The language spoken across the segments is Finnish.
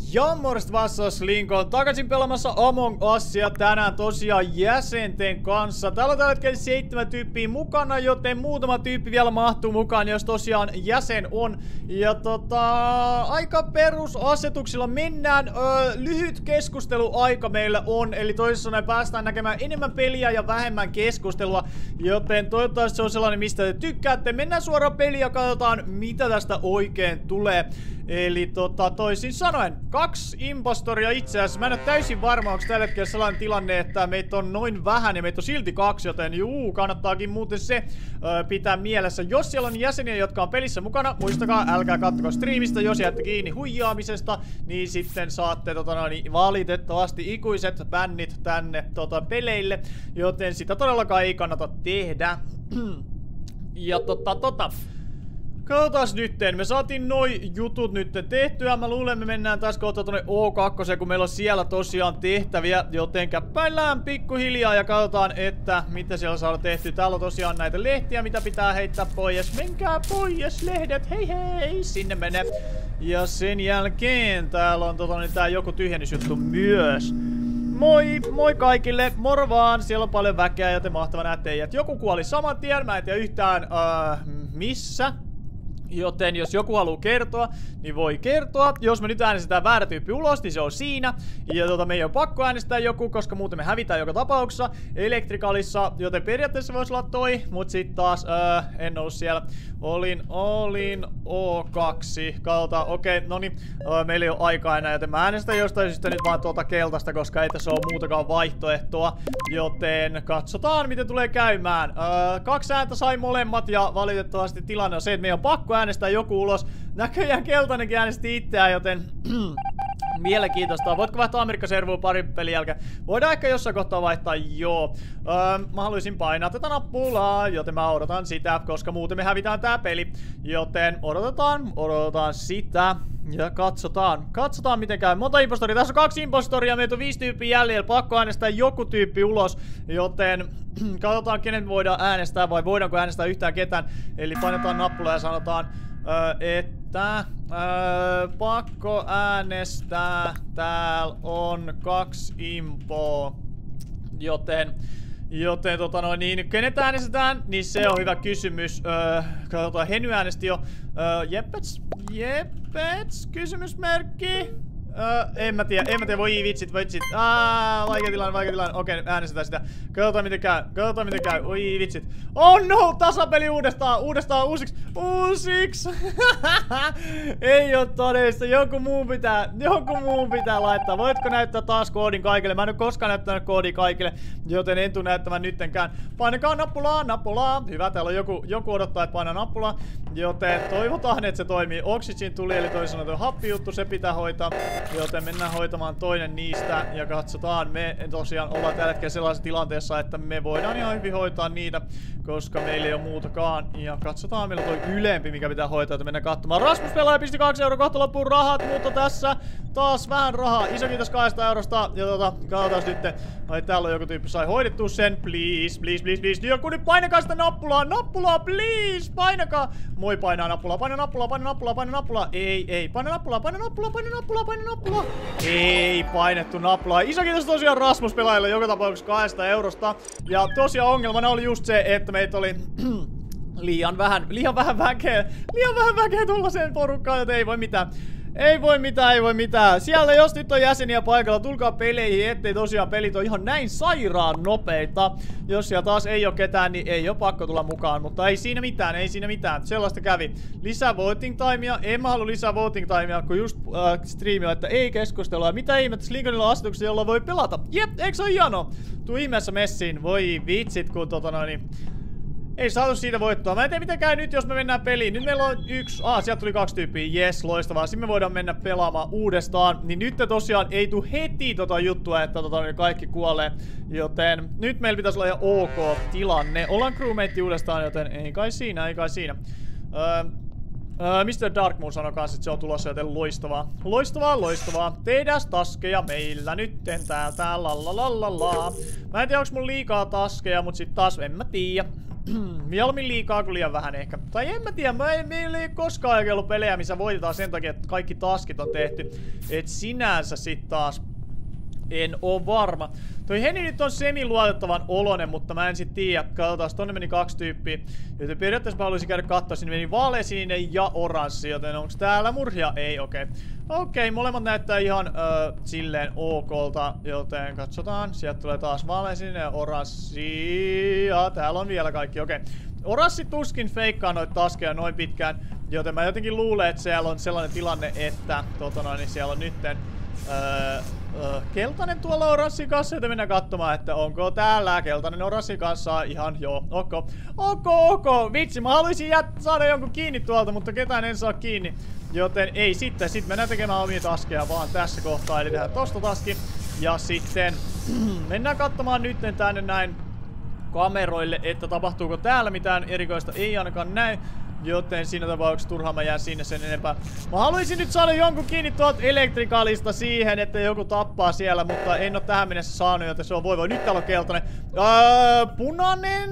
Ja morjesta vastaus Lincoln takaisin pelaamassa Among Usia tänään tosiaan jäsenten kanssa. Täällä on tällä hetkellä 7 tyyppiä mukana, joten muutama tyyppi vielä mahtuu mukaan, jos tosiaan jäsen on. Ja aika perusasetuksilla mennään. Lyhyt keskusteluaika meillä on, eli toisin sanoen päästään näkemään enemmän peliä ja vähemmän keskustelua. Joten toivottavasti se on sellainen, mistä te tykkäätte. Mennään suoraan peliin ja katsotaan, mitä tästä oikein tulee. Eli toisin sanoen, 2 impostoria itse asiassa. Mä en ole täysin varma, onko tällä hetkellä sellainen tilanne, että meitä on noin vähän ja meitä on silti 2, joten kannattaakin muuten se pitää mielessä. Jos siellä on jäseniä, jotka on pelissä mukana, muistakaa, älkää kattoko striimistä, jos jäätte kiinni huijaamisesta, niin sitten saatte valitettavasti ikuiset bännit tänne peleille, joten sitä todellakaan ei kannata tehdä. Ja katsotaan nytten. Me saatiin noi jutut nytten tehtyä. Mä luulen, me mennään tässä kohtaa tonne O2, kun meillä on siellä tosiaan tehtäviä. Joten käppäillään pikkuhiljaa ja katsotaan, että mitä siellä saadaan tehty. Täällä on tosiaan näitä lehtiä, mitä pitää heittää pois. Menkää pois, lehdet. Hei hei, sinne menee. Ja sen jälkeen täällä on tää joku tyhjennysjuttu myös. Moi kaikille, moro vaan, siellä on paljon väkeä, joten mahtava nähdä teidät. Joku kuoli saman tien, mä en tiedä yhtään missä. Joten jos joku haluaa kertoa, niin voi kertoa. Jos me nyt äänestetään väärä tyyppi ulos, niin se on siinä. Ja me ei ole pakko äänestää joku, koska muuten me hävitään joka tapauksessa Electricalissa. Joten periaatteessa voisi olla toi, mut sit taas en ollut siellä. Olin O2. Katsotaan, okei, noniin. Meillä ei ole aikaa enää, joten mä äänestän jostain syystä nyt vaan tuota keltaista, koska ei tässä ole muutakaan vaihtoehtoa. Joten katsotaan, miten tulee käymään. 2 ääntä sai molemmat ja valitettavasti tilanne on se, että meidän on pakko äänestää joku ulos. Näköjään keltainenkin äänesti itseään, joten mielenkiintoista. Voitko vaihtaa Amerikka-servuun parin pelin jälkeen? Voidaan ehkä jossain kohtaa vaihtaa, joo. Mä haluaisin painaa tätä nappulaa, joten mä odotan sitä, koska muuten me hävitään tää peli. Joten odotetaan sitä. Ja katsotaan miten käy. Monta impostoria. Tässä on 2 impostoria, meitä on 5 tyyppiä jäljellä. Pakko äänestää joku tyyppi ulos. Joten katsotaan kenen voidaan äänestää vai voidaanko äänestää yhtään ketään. Eli painetaan nappulaa ja sanotaan, että pakko äänestää. Täällä on 2 impoa. Joten niin, kenet äänestetään, niin se on hyvä kysymys. Katsotaan, Heny äänesti jo. Jeppets, kysymysmerkki. En mä tiedä, voi vitsit. Vaikea tilanne. Okei, äänestetään sitä. Katsotaan miten käy, oi vitsit. Oh no, tasapeli uusiksi. Ei oo todellista, joku muu pitää laittaa. Voitko näyttää taas koodin kaikille? Mä en oo koskaan näyttänyt koodia kaikille, joten en tuu näyttämään nyttenkään. Painakaa nappulaa. Hyvä, täällä on joku odottaa, että painaa nappulaa. Joten toivotaan, että se toimii. Oxygen tuli, eli toisin sanoen happijuttu, se pitää hoitaa. Joten mennään hoitamaan toinen niistä ja katsotaan. Me tosiaan ollaan tällä hetkellä sellaisessa tilanteessa, että me voidaan ihan hyvin hoitaa niitä, koska meillä ei ole muutakaan. Ja katsotaan, meillä on toi ylempi, mikä pitää hoitaa, että mennään katsomaan. Rasmus pelaaja pisti 2 euroa, kohta loppuu rahat, mutta tässä taas vähän rahaa. Iso kiitos 2 eurosta. Ja katsotaan nyt. Ai täällä on joku tyyppi, sai hoidettua sen. Please. Joku nyt painakaa sitä nappulaa, please. Painakaa. Moi, painaa nappulaa. Paina nappulaa. Ei. Paina nappulaa. Ei painettu nappulaa. Iso kiitos tosiaan Rasmus pelaajille joka tapauksessa 2 eurosta. Ja tosiaan ongelmana oli just se, että meitä oli liian vähän väkeä tuollaiseen porukkaan, joten ei voi mitään. Siellä jos nyt on jäseniä paikalla, tulkaa peleihin, ettei tosiaan pelit on ihan näin sairaan nopeita. Jos siellä taas ei oo ketään, niin ei oo pakko tulla mukaan. Mutta ei siinä mitään. Sellaista kävi. Lisää voting timea. En mä halua lisää voting timea, kun just striimillä, että ei keskustelua. Mitä ihmettä, Lincolnilla on asetuksia, jolla voi pelata. Jep, eikö se ole hienoa? Tuu ihmeessä messiin. Voi vitsit, kun ei saatu siitä voittoa. Mä en tiedä miten käy nyt, jos me mennään peliin. Nyt meillä on sieltä tuli 2 tyyppiä. Jes, loistavaa. Sitten me voidaan mennä pelaamaan uudestaan. Niin nyt tosiaan ei tuu heti juttua, että kaikki kuolee. Joten nyt meillä pitäisi olla ihan ok tilanne. Ollaan crewmate uudestaan, joten ei kai siinä. Mr. Darkmoon sanoi kans, että se on tulossa, joten loistavaa. Tehdään taskeja meillä nytten täältä, lalalala. Mä en tiedä, onks mun liikaa taskeja, mut sit taas en mä tiedä. Mieluummin liikaa kuin liian vähän ehkä. Tai en mä tiedä, meillä ei koskaan oikein ollut pelejä, missä voitetaan sen takia, että kaikki taskit on tehty. Et sinänsä sit taas en oo varma. Toi Heni nyt on semi-luotettavan olonen, mutta mä en sit tiedä. Katsotaan, tonne meni 2 tyyppiä. Joten periaatteessa mä haluaisin käydä katsoa. Sinne meni vaaleasininen ja oranssi, joten onks täällä murhia? Ei, okei. Okei, molemmat näyttää ihan silleen okolta, joten katsotaan. Sieltä tulee taas vaaleasininen ja oranssi. Ja täällä on vielä kaikki, okei. Oranssi tuskin feikkaa noita taskeja noin pitkään, joten mä jotenkin luulen, että siellä on sellainen tilanne, että niin siellä on nytten keltainen tuolla oranssin kanssa, joten mennään katsomaan, että onko täällä keltainen oranssin kanssa ihan joo, ok. Vitsi, mä haluaisin saada jonkun kiinni tuolta, mutta ketään en saa kiinni. Joten ei sitten mennään tekemään omia taskeja vaan tässä kohtaa, eli tehdään tosta taski. Ja sitten mennään katsomaan nytten tänne näin kameroille, että tapahtuuko täällä mitään erikoista, ei ainakaan näy. Joten siinä tapauksessa turhaan mä jään sinne sen enempää. Mä haluaisin nyt saada jonkun kiinni tuolta elektrikaalista siihen, että joku tappaa siellä, mutta en oo tähän mennessä saanut, joten se on voi. Nyt täällä on keltainen. Punainen?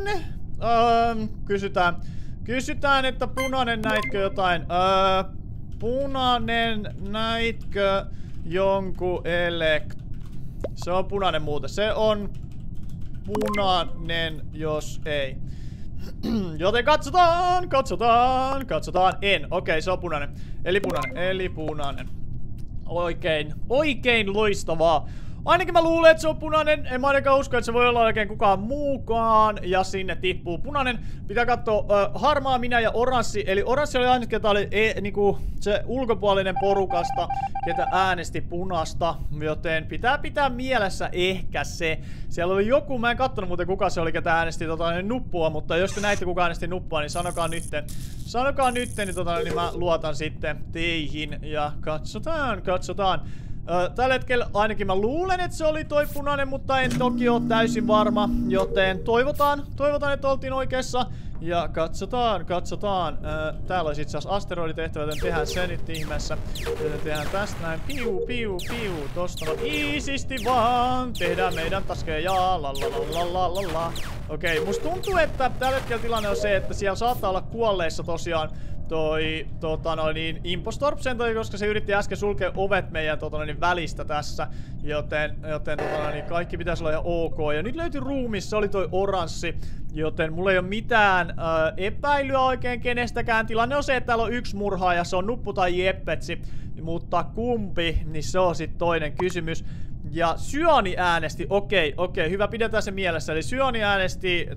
Kysytään, että punainen näitkö jotain? Punainen näitkö jonkun Se on punainen muuten. Se on punainen, jos ei. Joten katsotaan. En. Okei, se on punainen. Eli punainen. Oikein loistavaa. Ainakin mä luulen, että se on punainen. En mä ainakaan usko, että se voi olla oikein kukaan muukaan. Ja sinne tippuu punainen. Pitää katsoa harmaa, minä ja oranssi. Eli oranssi oli aina, ketä oli niinku se ulkopuolinen porukasta, ketä äänesti punasta. Joten pitää mielessä ehkä se. Siellä oli joku, mä en kattonut muuten kuka se oli, ketä äänesti nuppua. Mutta jos te näitte kuka äänesti nuppua, niin sanokaa nytten. Niin mä luotan sitten teihin. Ja katsotaan. Tällä hetkellä ainakin mä luulen, että se oli toi punainen, mutta en toki ole täysin varma. Joten toivotaan, että oltiin oikeassa. Ja katsotaan. Täällä olisi itse asiassa asteroiditehtävä, joten tehdään se nyt ihmeessä. Joten tehdään tästä näin. Piu. Tosta iisisti vaan. Tehdään meidän taskeja. La. Okei, musta tuntuu, että tällä hetkellä tilanne on se, että siellä saattaa olla kuolleissa tosiaan toi Impostorp sen takia, koska se yritti äsken sulkea ovet meidän välistä tässä. Joten kaikki pitäisi olla ihan ok. Ja nyt löytyi ruumissa, se oli toi oranssi. Joten mulla ei ole mitään epäilyä oikein kenestäkään. Tilanne on se, että täällä on yksi murhaaja, se on Nuppu tai Jeppetsi. Mutta kumpi, niin se on sitten toinen kysymys. Ja Syöni äänesti, okei, hyvä, pidetään se mielessä. Eli Syöni äänesti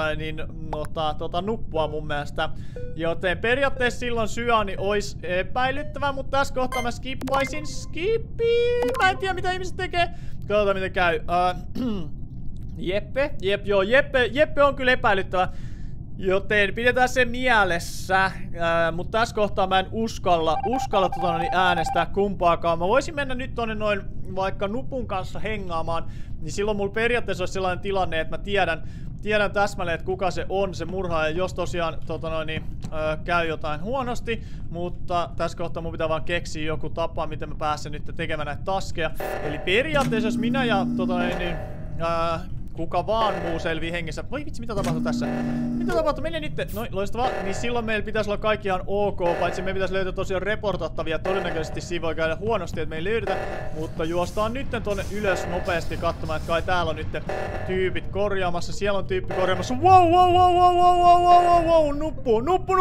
nuppua mun mielestä. Joten periaatteessa silloin Syöni olisi epäilyttävä, mutta tässä kohtaa mä skippaisin. Mä en tiedä mitä ihmiset tekee. Katsotaan miten käy. Jeppe on kyllä epäilyttävä. Joten pidetään se mielessä, mutta tässä kohtaa mä en uskalla äänestää kumpaakaan. Mä voisin mennä nyt tonne noin vaikka Nupun kanssa hengaamaan, niin silloin mulla periaatteessa olisi sellainen tilanne, että mä tiedän täsmälleen, että kuka se on, se murhaaja, jos tosiaan käy jotain huonosti. Mutta tässä kohtaa mun pitää vaan keksiä joku tapa, miten mä pääsen nyt tekemään näitä taskeja. Eli periaatteessa jos minä ja kuka vaan muu selvii hengissä. Voi vitsi, mitä tapahtui tässä? Mitä tapahtui? Mene nyt. Noin, loistavaa. Niin silloin meillä pitäisi olla kaikki ihan ok, paitsi me pitäisi löytää tosiaan reportattavia. Todennäköisesti siinä voi käydä huonosti, että me ei löydetä. Mutta juostaan nyt tonne ylös nopeasti katsomaan, että kai täällä on nyt tyypit korjaamassa. Siellä on tyyppi korjaamassa. Wow! Nuppu!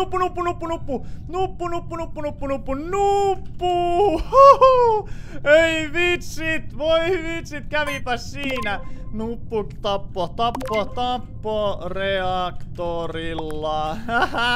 Ei vitsit! Voi vitsit, kävipäs siinä! Nuppu tappo reaktorilla.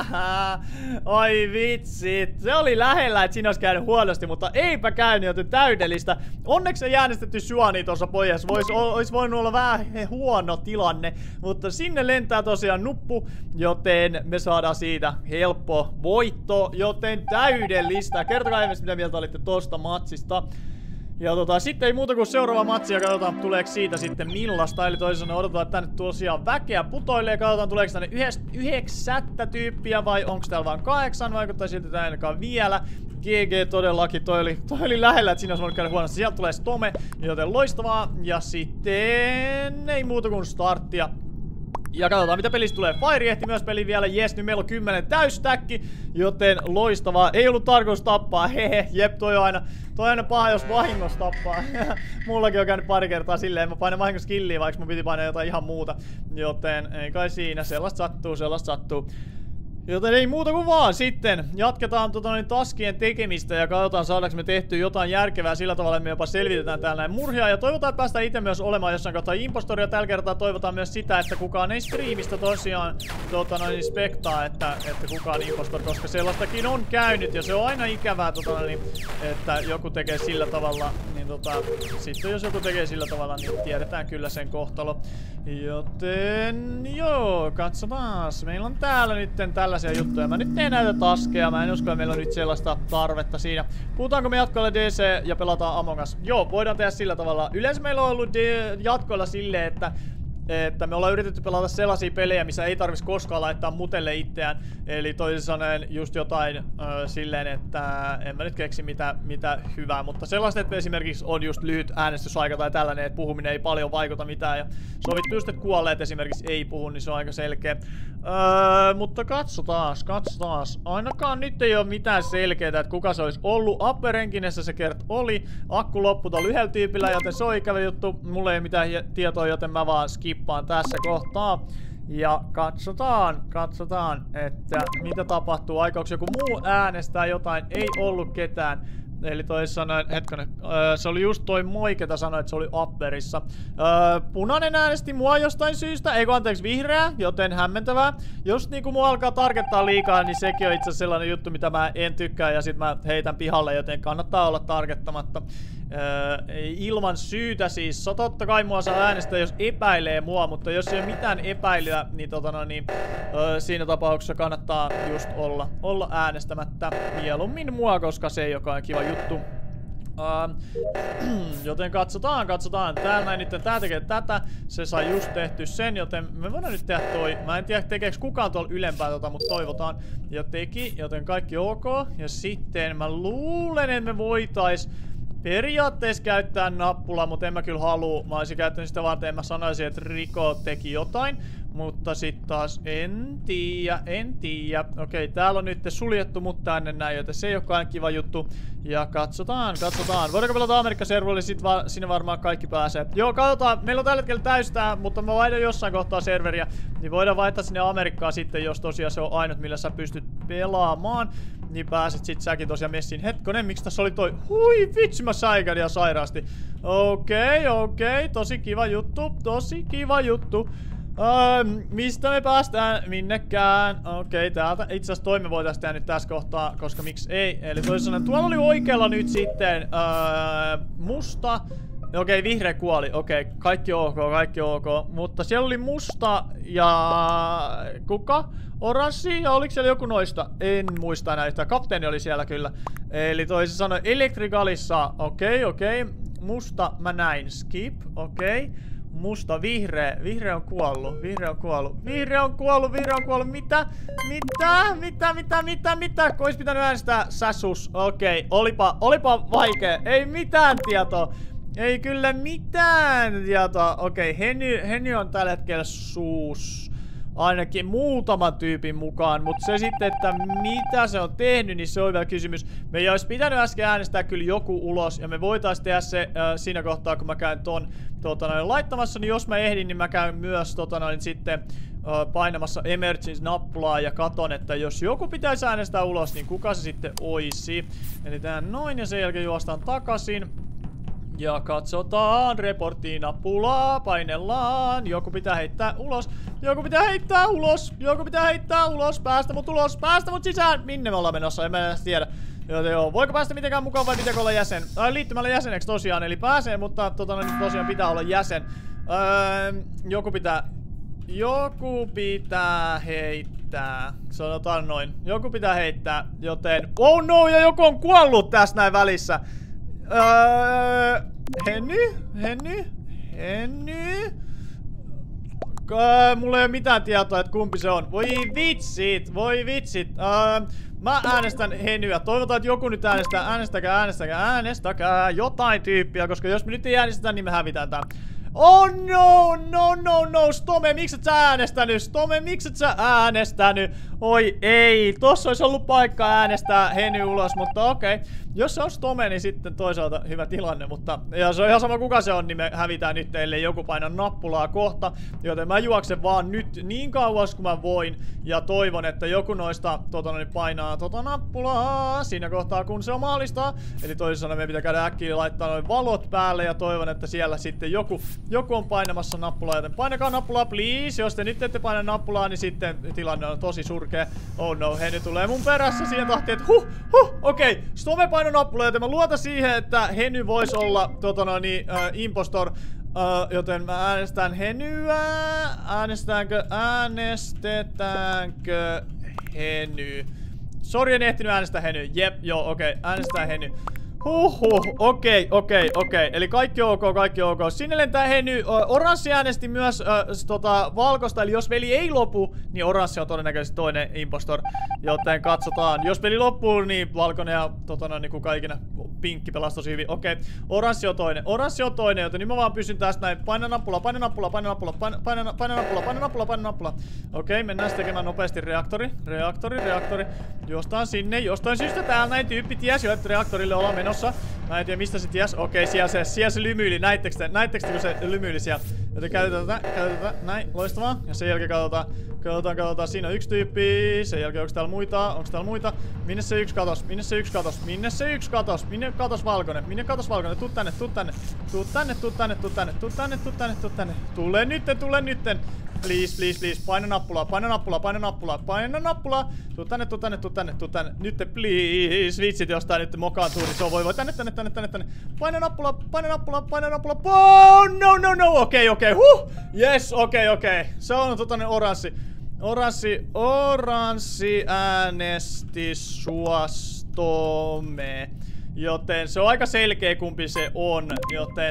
Oi vitsit. Se oli lähellä, että siinä olisi käynyt huonosti, mutta eipä käynyt, joten täydellistä. Onneksi ei äänestetty Syöniä tuossa pojassa. Olisi voinut olla vähän huono tilanne. Mutta sinne lentää tosiaan Nuppu, joten me saadaan siitä helppo voitto. Joten täydellistä. Kertokaa ihmeessä, mitä mieltä olitte tosta matsista. Ja sitten ei muuta kuin seuraava matsi ja katsotaan tuleeko siitä sitten millaista. Eli toisin sanoen odotetaan, että tänne tosiaan väkeä putoilee ja katsotaan tuleeko tänne 9 tyyppiä vai onko täällä vain 8. Vaikuttaa siltä, että ainakaan vielä. GG todellakin, toi oli lähellä, että siinä olisi voinut käydä huonosti. Sieltä tulee Stome, joten loistavaa. Ja sitten ei muuta kuin starttia. Ja katsotaan mitä pelistä tulee. Fire ehti myös peliin vielä. Jes, nyt meillä on 10 täystäkki. Joten loistavaa. Ei ollut tarkoitus tappaa. Hehe, jep, toi on aina paha, jos vahingossa tappaa. Mullakin on käynyt pari kertaa silleen. Mä painan vahingossa killiä, vaikka mun piti painaa jotain ihan muuta. Joten ei kai siinä. Sellaista sattuu. Joten ei muuta kuin vaan sitten jatketaan taskien tekemistä ja katsotaan saadaanko me tehtyä jotain järkevää sillä tavalla, että me jopa selvitetään täällä näin murhia. Ja toivotaan, että päästään itse myös olemaan jossain kohtaa impostoria. Tällä kertaa toivotaan myös sitä, että kukaan ei striimistä tosiaan spektaa, että kukaan impostor, koska sellaistakin on käynyt. Ja se on aina ikävää, että joku tekee sillä tavalla, niin sitten jos joku tekee sillä tavalla, niin tiedetään kyllä sen kohtalo. Joten joo, katsotaan. Meillä on täällä nytten tällaisia juttuja. Mä nyt en näytä taskeja. Mä en usko, että meillä on nyt sellaista tarvetta siinä. Puhutaanko me jatkoilla DC ja pelataan Among Us? Joo, voidaan tehdä sillä tavalla. Yleensä meillä on ollut jatkoilla silleen, että me ollaan yritetty pelata sellaisia pelejä, missä ei tarvitsisi koskaan laittaa mutelle itseään. Eli toisin sanoen just jotain silleen, että en mä nyt keksi mitä hyvää. Mutta sellaiset, että esimerkiksi on just lyhyt äänestysaika tai tällainen, että puhuminen ei paljon vaikuta mitään. Ja sovittu just, että kuolleet esimerkiksi ei puhu, niin se on aika selkeä. Mutta katsotaan. Ainakaan nyt ei ole mitään selkeää, että kuka se olisi ollut. Apperenkinessä se kert oli. Akku loppui tuolla yhdellä tyypillä, joten se on ikävä juttu. Mulla ei mitään tietoa, joten mä vaan skippaan tässä kohtaa. Ja katsotaan, että mitä tapahtuu. Aikooko joku muu äänestää jotain? Ei ollut ketään. Eli toisin sanoen, hetkonen, se oli just toi moi, ketä sanoi, että se oli Apperissa. Punainen äänesti mua jostain syystä, eikö anteeksi vihreä, joten hämmentävää. Jos niinku mua alkaa targettaa liikaa, niin sekin on itse asiassa sellainen juttu, mitä mä en tykkää ja sit mä heitän pihalle, joten kannattaa olla targettamatta. Ilman syytä siis. Totta kai mua saa äänestää, jos epäilee mua, mutta jos ei ole mitään epäilyä, niin, siinä tapauksessa kannattaa just olla äänestämättä mieluummin mua, koska se ei olekaan kiva juttu. Joten katsotaan. Täällä näin nyt tää tekee tätä. Se sai just tehty sen, joten me voidaan nyt tehdä toi. Mä en tiedä tekeekö kukaan tuolla ylempää mutta toivotaan. Ja teki, joten kaikki ok. Ja sitten mä luulen, että me voitais periaatteessa käyttää nappulaa, mutta en mä kyllä halua. Mä olisin käyttänyt sitä varten, mä sanoisin, että Rico teki jotain. Mutta sit taas en tiedä. Okei, täällä on nyt suljettu mut tänne näin, joten se ei olekaan kiva juttu. Ja katsotaan. Voidaanko pelata Amerikka-serverille, sit sinne varmaan kaikki pääsee. Joo, katsotaan. Meillä on tällä hetkellä täystää, mutta mä vaihdan jossain kohtaa serveriä. Niin voidaan vaihtaa sinne Amerikkaan sitten, jos tosiaan se on ainut, millä sä pystyt pelaamaan. Niin pääset sit säkin tosiaan messiin. Hetkonen, miksi tässä oli toi? Hui vitsi, mä säikän ja sairaasti. Okei. Tosi kiva juttu. Mistä me päästään? Minnekään? Okei, täältä. Itse asiassa toimme voitaisiin tehdä nyt tässä kohtaa, koska miksi ei. Eli toisin sanoen, tuolla oli oikealla nyt sitten musta. Okei, vihreä kuoli. Okei, kaikki ok. Mutta siellä oli musta ja kuka? Oranssi, ja oliko siellä joku noista? En muista näistä. Kapteeni oli siellä kyllä. Eli toisin sanoen Electricalissa. Okei. Musta mä näin. Skip. Okei. Musta, vihreä. Vihreä on kuollut. Mitä? Ois pitänyt äänestää Sasus. Okei. Olipa vaikea. Ei mitään tietoa. Ei kyllä mitään tietoa. Okei. Henny on tällä hetkellä suus. Ainakin muutaman tyypin mukaan, mutta se sitten, että mitä se on tehnyt, niin se on vielä kysymys. Me ei olisi pitänyt äsken äänestää kyllä joku ulos, ja me voitaisiin tehdä se siinä kohtaa, kun mä käyn ton laittamassa, niin jos mä ehdin, niin mä käyn myös sitten painamassa emergency-nappulaa ja katon, että jos joku pitäisi äänestää ulos, niin kuka se sitten oisi. Eli tähän noin, ja sen jälkeen juostaan takaisin. Ja katsotaan, reporttiin nappulaa, painellaan, joku pitää heittää ulos, päästä mut sisään, minne me ollaan menossa, en mä edes tiedä. Joten joo, voiko päästä mitenkään mukaan vai pitääkö olla jäsen? Liittymällä jäseneksi tosiaan, eli pääsee, mutta tosiaan pitää olla jäsen. Joku pitää heittää, sanotaan noin, joku pitää heittää, joten, oh no, ja joku on kuollut tässä näin välissä. Henny? Mulla ei ole mitään tietoa, että kumpi se on. Voi vitsit. Mä äänestän Hennyä. Toivotaan, että joku nyt äänestää. Äänestäkää jotain tyyppiä, koska jos me nyt ei äänestetä, niin me hävitään tää. Oh no, Stome, mikset sä äänestänyt? Stome, mikset sä äänestänyt? Oi ei, tossa olisi ollut paikka äänestää Henny ulos, mutta okei. Jos se on Stome, niin sitten toisaalta hyvä tilanne, mutta ja se on ihan sama kuka se on, niin me hävitään nyt, ellei joku paina nappulaa kohta. Joten mä juoksen vaan nyt niin kauas kuin mä voin ja toivon, että joku noista painaa nappulaa siinä kohtaa, kun se on mahdollista. Eli toisin sanoen meidän pitää käydä äkkiä laittaa noin valot päälle ja toivon, että siellä sitten joku on painamassa nappulaa, joten painakaa nappulaa, please. Jos te nyt ette paina nappulaa, niin sitten tilanne on tosi surkea. Oh no, Henny tulee mun perässä siihen tahtiin, että okei. Stome paino nappulaa, joten mä luotan siihen, että Henny voisi olla impostor. Joten mä äänestän Hennyä. Äänestetäänkö Henny? Sori, en ehtinyt äänestää Henny. Jep, joo, okei. Äänestetään Henny. Okei. Eli kaikki ok. Sinne lentää Henny. Oranssi äänesti myös valkosta, eli jos peli ei lopu, niin oranssi on todennäköisesti toinen impostor. Joten katsotaan. Jos peli loppuu, niin valkoinen ja niin kuin kaikina pinkki pelasi tosi hyvin. Okei, oranssi on toinen, joten nyt mä vaan pysyn tästä näin. Paina nappula. Okei, mennään sitten tekemään nopeasti reaktori. Jostain sinne, jostain syystä täällä näin tyyppi ties jo, että reaktorille ollaan menossa. Mä en tiedä mistä se ties. Okei, siellä se lymyili. Näittekö kun se lymyili siellä? Joten käytetään tätä. Näin, loistavaa. Ja sen jälkeen katsotaan. Siinä on yksi tyyppi. Sen jälkeen onko täällä muita? Minne se yksi katos? Minne katos valkoinen? Tuu tänne. Tule nytten. Please. Paina nappulaa. Tuu tänne. Nyt please. Vitsit, jos tää nyt mokaantuu, niin se on voi. Tänne. Paina nappulaa. Oh, no. Okei. Yes, okei. Se on oranssi äänesti Stome. Joten se on aika selkeä kumpi se on. Joten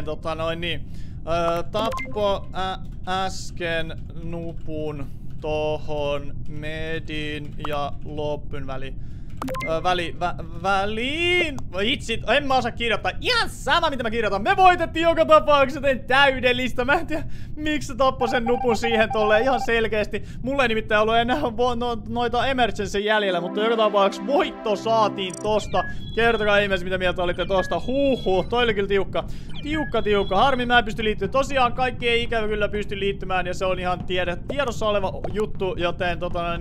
tappo äsken nupun tohon medin ja loppun väliin. Itse, en mä osaa kirjoittaa. Ihan sama mitä mä kirjoitan. Me voitettiin joka tapauksessa, joten täydellistä. Mä en tiedä miksi se tappoi sen nupun siihen tolleen ihan selkeästi. Mulla ei nimittäin ollut enää noita emergency jäljellä, mutta joka tapauksessa voitto saatiin tosta. Kertokaa ihmeessä mitä mieltä olitte tosta. Toi oli kyllä tiukka. Harmi mä en pysty liittymään. Tosiaan kaikki ei ikävä kyllä pysty liittymään ja se on ihan tiedossa oleva juttu, joten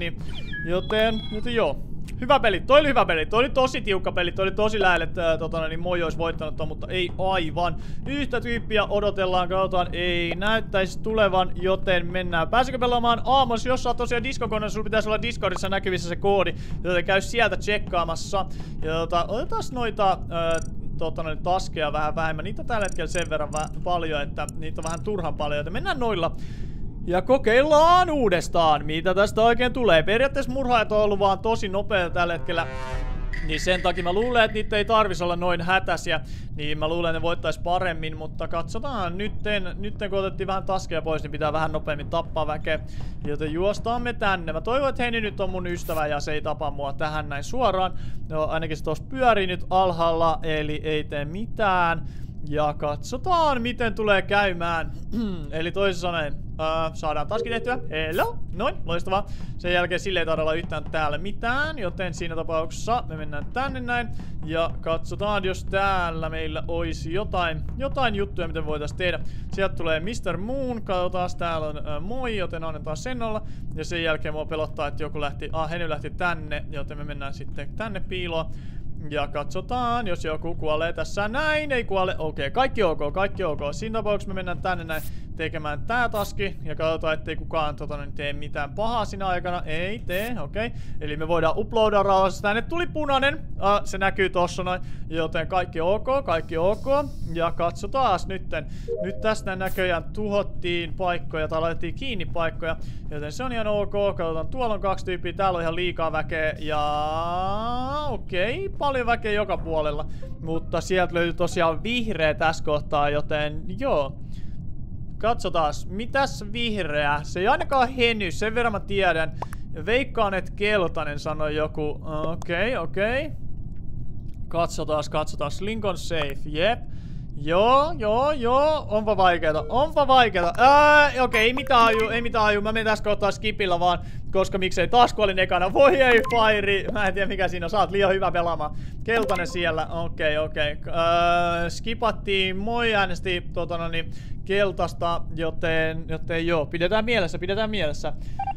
joten joo. Hyvä peli, toi oli hyvä peli, toi oli tosi tiukka peli, toi oli tosi lähellä, että Moi olisi voittanut ton, mutta ei aivan. Yhtä tyyppiä odotellaan, katsotaan, ei näyttäisi tulevan, joten mennään. Pääsikö pelaamaan aamussa, jos sä oot tosiaan Discord-koneessa, sulla pitäisi olla Discordissa näkyvissä se koodi, joten käy sieltä tsekkaamassa. Ja otetaan noita taskeja vähän vähemmän, niitä on tällä hetkellä sen verran paljon, että niitä on vähän turhan paljon, joten mennään noilla. Ja kokeillaan uudestaan, mitä tästä oikein tulee. Periaatteessa murhaajat on ollut vaan tosi nopeita tällä hetkellä. Niin sen takia mä luulen, että niitä ei tarvitsisi olla noin hätäisiä. Niin mä luulen, että ne voittais paremmin. Mutta katsotaan, nytten kun otettiin vähän taskeja pois, niin pitää vähän nopeammin tappaa väkeä. Joten juostaan me tänne. Mä toivon, että Henny nyt on mun ystävä ja se ei tapa mua tähän näin suoraan. No ainakin se tossa pyörii nyt alhaalla, eli ei tee mitään. Ja katsotaan, miten tulee käymään. Eli toisin sanoen, saadaan taaskin tehtyä. Hello! Noin, loistavaa. Sen jälkeen sille ei taida olla yhtään täällä mitään, joten siinä tapauksessa me mennään tänne näin. Ja katsotaan, jos täällä meillä olisi jotain juttuja, mitä voitaisiin tehdä. Sieltä tulee Mr. Moon, katsotaan, täällä on Moi, joten annetaan sen olla. Ja sen jälkeen mua pelottaa, että joku lähti, Henny lähti tänne, joten me mennään sitten tänne piiloon. Ja katsotaan, jos joku kuolee tässä näin, ei kuole. Okei, kaikki ok. Siinä tapauksessa me mennään tänne näin tekemään tää taski. Ja katsotaan, ettei kukaan tee mitään pahaa siinä aikana. Ei tee, okei. Eli me voidaan uploadaa rauhassa. Tänne tuli punainen. Se näkyy tossa noin. Joten kaikki ok. Ja katsotaan nytten. Nyt tästä näköjään tuhottiin paikkoja tai laitettiin kiinni paikkoja. Joten se on ihan ok. Katsotaan, tuolla on 2 tyyppiä. Täällä on ihan liikaa väkeä. Ja okei, paljon väkeä joka puolella. Mutta sieltä löytyy tosiaan vihreä tässä kohtaa, joten joo. Katsotaas, mitäs vihreä? Se ei ainakaan Henny, sen verran mä tiedän. Veikkaan, että keltainen sanoi joku. Okei. Katsotaas. Lincoln safe, jep. Joo, onpa vaikeeta, okei, ei mitään aju, mä menen tässä kohtaa skipillä vaan, koska miksei tasku oli ekana, voi ei Fire, mä en tiedä mikä siinä on, sä oot liian hyvä pelaamaan, keltainen siellä, okei, skipattiin, moi äänesti, keltaista, joten joo, pidetään mielessä.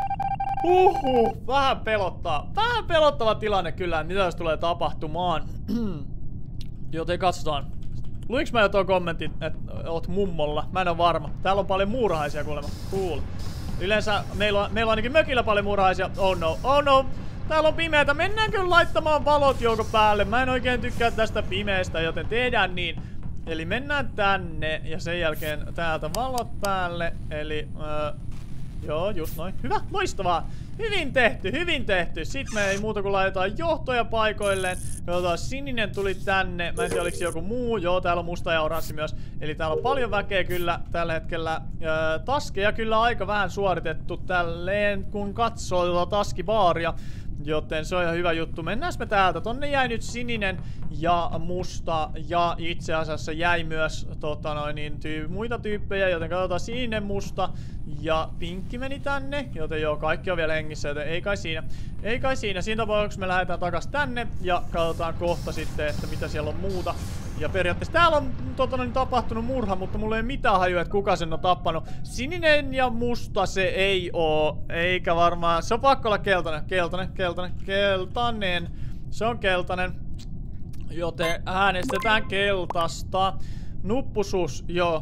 Vähän pelottava tilanne kyllä, mitä jos tulee tapahtumaan, joten katsotaan. Luinks mä jo tuon kommentin, että oot mummolla? Mä en oo varma. Täällä on paljon muurahaisia kuulemma. Cool. Yleensä meillä on ainakin mökillä paljon muurahaisia. Oh no. Täällä on pimeätä. Mennäänkö laittamaan valot joko päälle? Mä en oikein tykkää tästä pimeästä, joten tehdään niin. Eli mennään tänne ja sen jälkeen täältä valot päälle. Eli joo, just noin. Hyvä, loistavaa. Hyvin tehty. Sitten me ei muuta kuin laitetaan johtoja paikoilleen. Katsotaan, sininen tuli tänne. Mä en tiedä, oliko joku muu. Joo, täällä on musta ja oranssi myös. Eli täällä on paljon väkeä kyllä tällä hetkellä. Taskeja kyllä aika vähän suoritettu tälleen, kun katsoo tuota taskibaaria. Joten se on ihan hyvä juttu. Mennään me täältä. Tonne jäi nyt sininen ja musta. Ja itse asiassa jäi myös muita tyyppejä. Joten katsotaan sininen, musta ja pinkki meni tänne. Joten joo, kaikki on vielä hengissä. Joten ei kai siinä. Siinä tapauksessa me lähdetään takas tänne. Ja katsotaan kohta sitten, että mitä siellä on muuta. Ja periaatteessa täällä on tapahtunut murha, mutta mulla ei mitään hajua, että kuka sen on tappanut. Sininen ja musta se ei oo. Eikä varmaan. Se on pakko olla keltainen. Se on keltainen. Joten äänestetään keltaista. Nuppusus,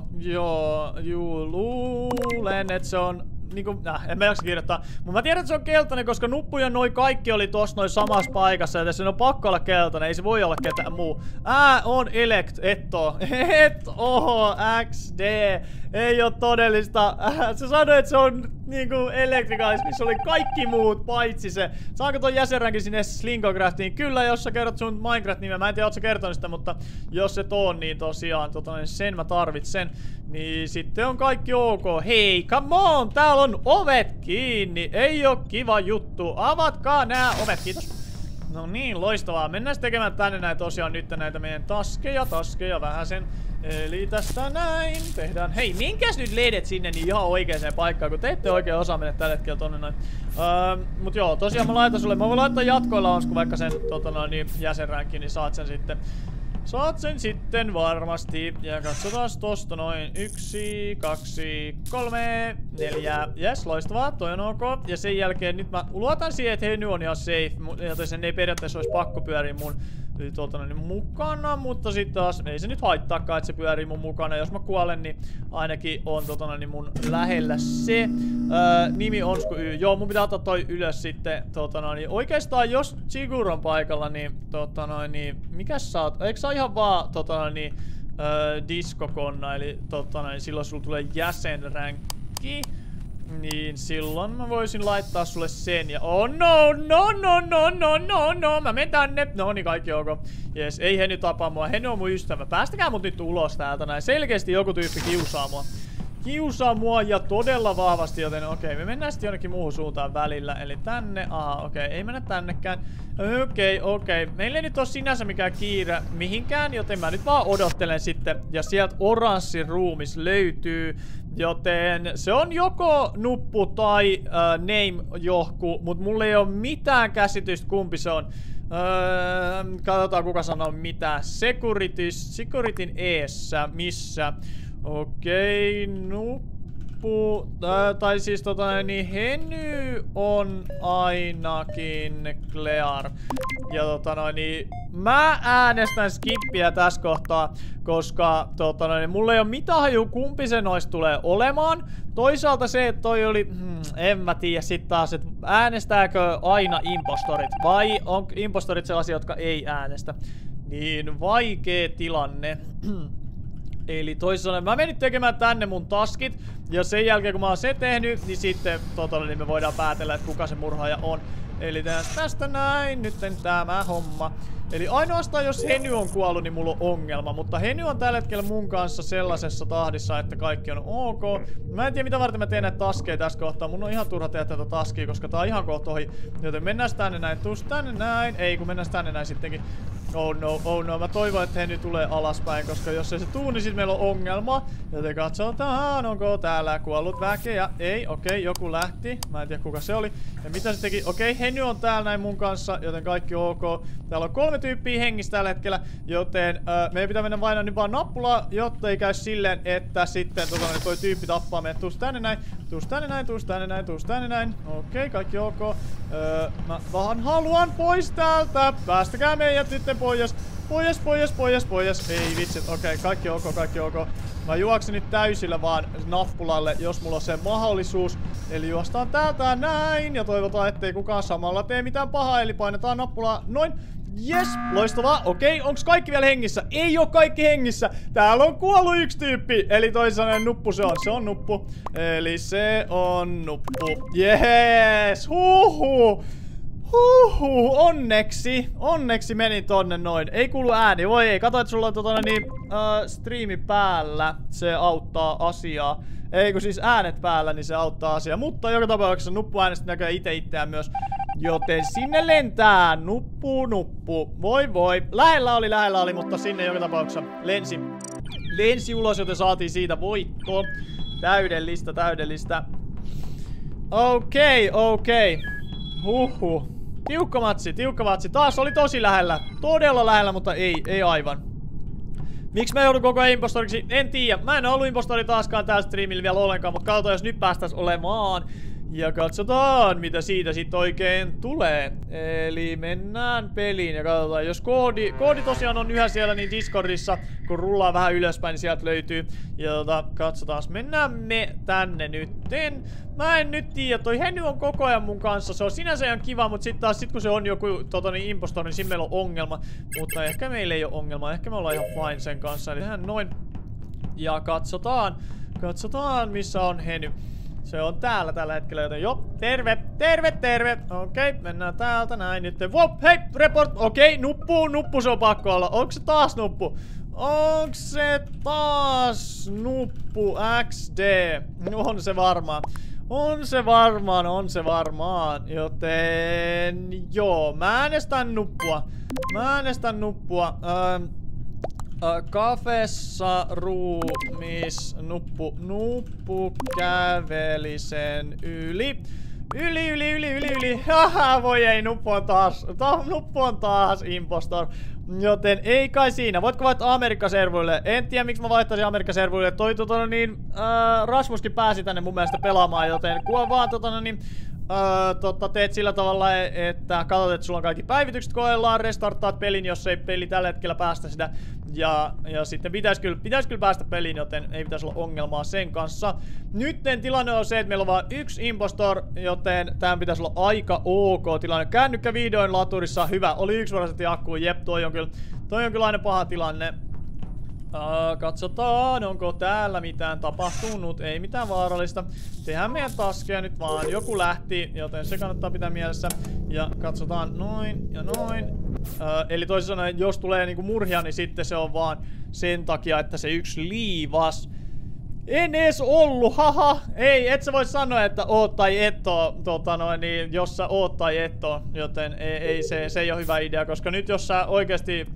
luulen, että se on niinku, en mä jaksa kirjoittaa. Mutta mä tiedän, että se on keltainen, koska nuppu ja noi kaikki oli tossa noin samassa paikassa, joten sen on pakko olla keltainen, ei se voi olla ketään muu. On elect, XD, ei oo todellista. Se sanoi, että se on niinku Electricals, missä oli kaikki muut paitsi se. Saanko ton jäsenränkin sinne Slinkocraftiin? Kyllä, jos sä kerrot sun Minecraft-nimen. Mä en tiedä, oot sä kertonut sitä, mutta jos et oo, niin tosiaan sen mä tarvitsen. Niin sitten on kaikki ok. Hei, come on! Täällä on ovet kiinni. Ei oo kiva juttu. Avatkaa nää ovet, kiitos. No niin, loistavaa. Mennään tekemään tänne näin tosiaan nyt näitä meidän taskeja vähäsen. Eli tästä näin tehdään. Hei, minkäs nyt ledet sinne niin ihan oikeaan paikkaan, kun te ette oikein osaa mennä tällä hetkellä tonne noin. Mut joo, tosiaan mä laitan sulle. Mä voin laittaa jatkoilla onsku vaikka sen jäsenränkin, niin saat sen sitten varmasti. Ja katsotaan tosta noin. 1, 2, 3, 4. Jes, loistavaa. Toi on ok. Ja sen jälkeen nyt mä luotan siihen, että hei, nyt on ihan safe. Joten sen ei periaatteessa olisi pakko pyöriä mun mukana. Mutta sit taas ei se nyt haittaakaan, että se pyörii mun mukana. Jos mä kuolen, niin ainakin on mun lähellä se. Nimi Onsku Y. Joo, mun pitää ottaa toi ylös sitten. Oikeastaan jos Sigurd on paikalla, niin mikäs sä oot? Eikö sä ihan vaan diskokonna, eli silloin sulla tulee jäsenränkki. Niin silloin mä voisin laittaa sulle sen ja no, mä menen tänne. No niin, kaikki ok. Jes, ei Henny tapaa mua. Henny on mun ystävä. Päästäkää mut nyt ulos täältä näin. Selkeästi joku tyyppi kiusaa mua ja todella vahvasti, joten okei, me mennään sitten jonnekin muuhun suuntaan välillä. Eli tänne, okei, ei mennä tännekään. Okei, meillä ei nyt ole sinänsä mikään kiire mihinkään, joten mä nyt vaan odottelen sitten. Ja sieltä oranssi ruumis löytyy, joten se on joko nuppu tai name-johku, mutta mulla ei ole mitään käsitystä kumpi se on. Katsotaan kuka sanoo mitä. Securityn eessä, missä? Okei, nuppu, tai siis Henny on ainakin Clear. Ja mä äänestän skippiä tässä kohtaa, koska mulla ei ole mitään hajua kumpi se noista tulee olemaan. Toisaalta se, että toi oli, en mä tiedä sit taas, että äänestääkö aina impostorit, vai on impostorit sellaisia, jotka ei äänestä. Niin vaikea tilanne. Eli toisaalta mä menin tekemään tänne mun taskit. Ja sen jälkeen kun mä oon se tehnyt, niin sitten niin me voidaan päätellä, että kuka se murhaaja on. Eli tästä näin, nyt tämä homma. Eli ainoastaan jos Henny on kuollut, niin mulla on ongelma. Mutta Henny on tällä hetkellä mun kanssa sellaisessa tahdissa, että kaikki on ok. Mä en tiedä mitä varten mä teen näitä taskeja tässä kohtaa. Mun on ihan turha tehdä tätä taskia, koska tää on ihan kohta ohi. Joten mennään tänne näin, tänne näin. Ei kun mennään tänne näin sittenkin. Oh no, mä toivon, että he nyt tulee alaspäin, koska jos ei se tuu, niin sit meillä on ongelma. Joten katsotaan, onko täällä kuollut väkeä. Ei, okei, joku lähti. Mä en tiedä kuka se oli. Ja mitä se teki? Okei, Henny on täällä näin mun kanssa, joten kaikki ok. Täällä on 3 tyyppiä hengissä tällä hetkellä, joten meidän pitää mennä vain nyt vaan nappulaa, jotta ei käy silleen, että sitten toi tyyppi tappaa meidät. Tuus tänne näin, tuus tänne näin, tuus tänne näin, tuus tänne näin. Okei, kaikki ok. Mä vaan haluan pois täältä. Päästäkää meidät sitten pois. Pois. Ei vitsit, okei, kaikki ok. Mä juoksen nyt täysillä vaan nappulalle, jos mulla on se mahdollisuus. Eli juostaan täältä näin ja toivotaan, ettei kukaan samalla tee mitään pahaa. Eli painetaan nappulaa noin. Yes, loistavaa. Okei, onks kaikki vielä hengissä? Ei oo kaikki hengissä. Täällä on kuollut yksi tyyppi. Eli toisin sanoen nuppu se on. Se on nuppu. Eli se on nuppu. Yes, Onneksi meni tonne noin. Ei kuulu ääni. Voi ei. Kato, että sulla on striimi päällä. Se auttaa asiaa. Ei kun siis äänet päällä, niin se auttaa asiaa. Mutta joka tapauksessa nuppu äänestä näkee itseään myös. Joten sinne lentää. Nuppu. Voi. Lähellä oli, mutta sinne joka tapauksessa lensi ulos, joten saatiin siitä voittoa. Täydellistä. Okei. Tiukka matsi. Taas oli tosi lähellä. Todella lähellä, mutta ei aivan. Miksi mä joudun koko ajan impostoriksi? En tiedä. Mä en ollut impostori taaskaan täällä streamillä vielä ollenkaan, mutta katsotaan, jos nyt päästäis olemaan. Ja katsotaan, mitä siitä sit oikein tulee. Eli mennään peliin ja katsotaan, jos koodi tosiaan on yhä siellä niin Discordissa, kun rullaa vähän ylöspäin, niin sieltä löytyy. Ja katsotaan, mennään me tänne nytten. Mä en nyt tiedä, toi Henny on koko ajan mun kanssa. Se on sinänsä ihan kiva, mutta sitten taas kun se on joku impostor, niin siinä meillä on ongelma. Mutta ehkä meillä ei ole ongelma, ehkä me ollaan ihan fine sen kanssa. Eli tehdään noin. Ja katsotaan, missä on Henny. Se on täällä tällä hetkellä, joten terve. Okei, mennään täältä näin nyt. Hei, report. Okei, nuppu se on pakko olla. Onko se taas nuppu? XD? On se varmaan. Joten joo, mä äänestän nuppua. Kafessa ruumis nuppu käveli sen yli. Haha, voi ei, nuppu on taas impostor. Joten ei kai siinä. Voitko vaihtaa Amerikka-servuille? En tiedä miksi mä vaihtaisin Amerikka-servuille. Rasmuskin pääsi tänne mun mielestä pelaamaan, joten kun vaan teet sillä tavalla, että katsot, että sulla on kaikki päivitykset koellaan, restarttaat pelin, jos ei peli tällä hetkellä päästä sitä. Ja sitten pitäis kyllä päästä peliin, joten ei pitäisi olla ongelmaa sen kanssa. Nytten tilanne on se, että meillä on vain yksi impostor, joten tämän pitäisi olla aika ok tilanne. Kännykkä vihdoin laturissa, hyvä. Oli 1% akkuu, jep, toi on kyllä aina paha tilanne. Katsotaan, onko täällä mitään tapahtunut. Ei mitään vaarallista. Tehdään meidän taskeja nyt vaan. Joku lähti, joten se kannattaa pitää mielessä. Ja katsotaan noin ja noin. Eli toisin sanoen, jos tulee niinku murhia, niin sitten se on vaan sen takia, että se yksi liivas. En edes ollut, haha. Ei, et sä voi sanoa, että oot tai et oo, niin jos sä oot tai et oo. Joten ei se ei ole hyvä idea, koska nyt jos sä oikeesti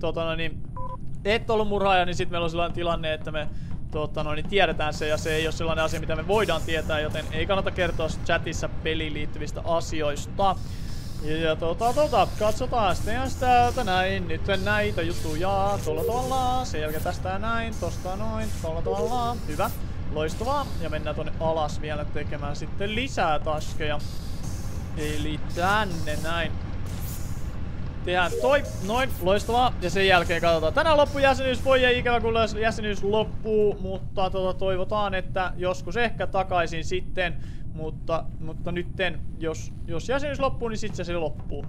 et ollut murhaaja, niin sit meillä on sellainen tilanne, että me tiedetään se, ja se ei ole sellainen asia, mitä me voidaan tietää, joten ei kannata kertoa chatissa peliin liittyvistä asioista. Ja katsotaan sitten täältä näin, nyt näitä juttuja, tuolla tavalla, sen jälkeen tästä näin, tosta noin, tuolla tavalla, hyvä, loistavaa, ja mennään tonne alas vielä tekemään sitten lisää taskeja. Eli tänne näin. Tehdään toi, noin, loistavaa, ja sen jälkeen katsotaan. Tänään loppuu jäsenyys, voi ei ikävä kun jäsenyys loppuu, mutta toivotaan, että joskus ehkä takaisin sitten, mutta nytten, jos jäsenyys loppuu, niin sitten se loppuu.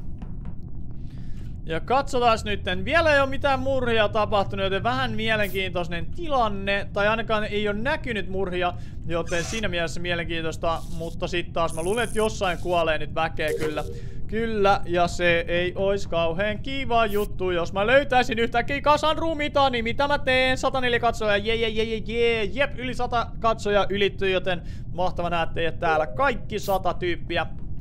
Ja katsotaan nytten, vielä ei ole mitään murhia tapahtunut, joten vähän mielenkiintoinen tilanne, tai ainakaan ei ole näkynyt murhia, joten siinä mielessä mielenkiintoista, mutta sitten taas mä luulen, että jossain kuolee nyt väkeä Kyllä, ja se ei ois kauhean kiva juttu, jos mä löytäisin yhtäkkiä kasan ruumiita, niin mitä mä teen? 104 katsojaa, jep, yli 100 katsojaa ylittyy, joten mahtava näette, että täällä kaikki 100 tyyppiä.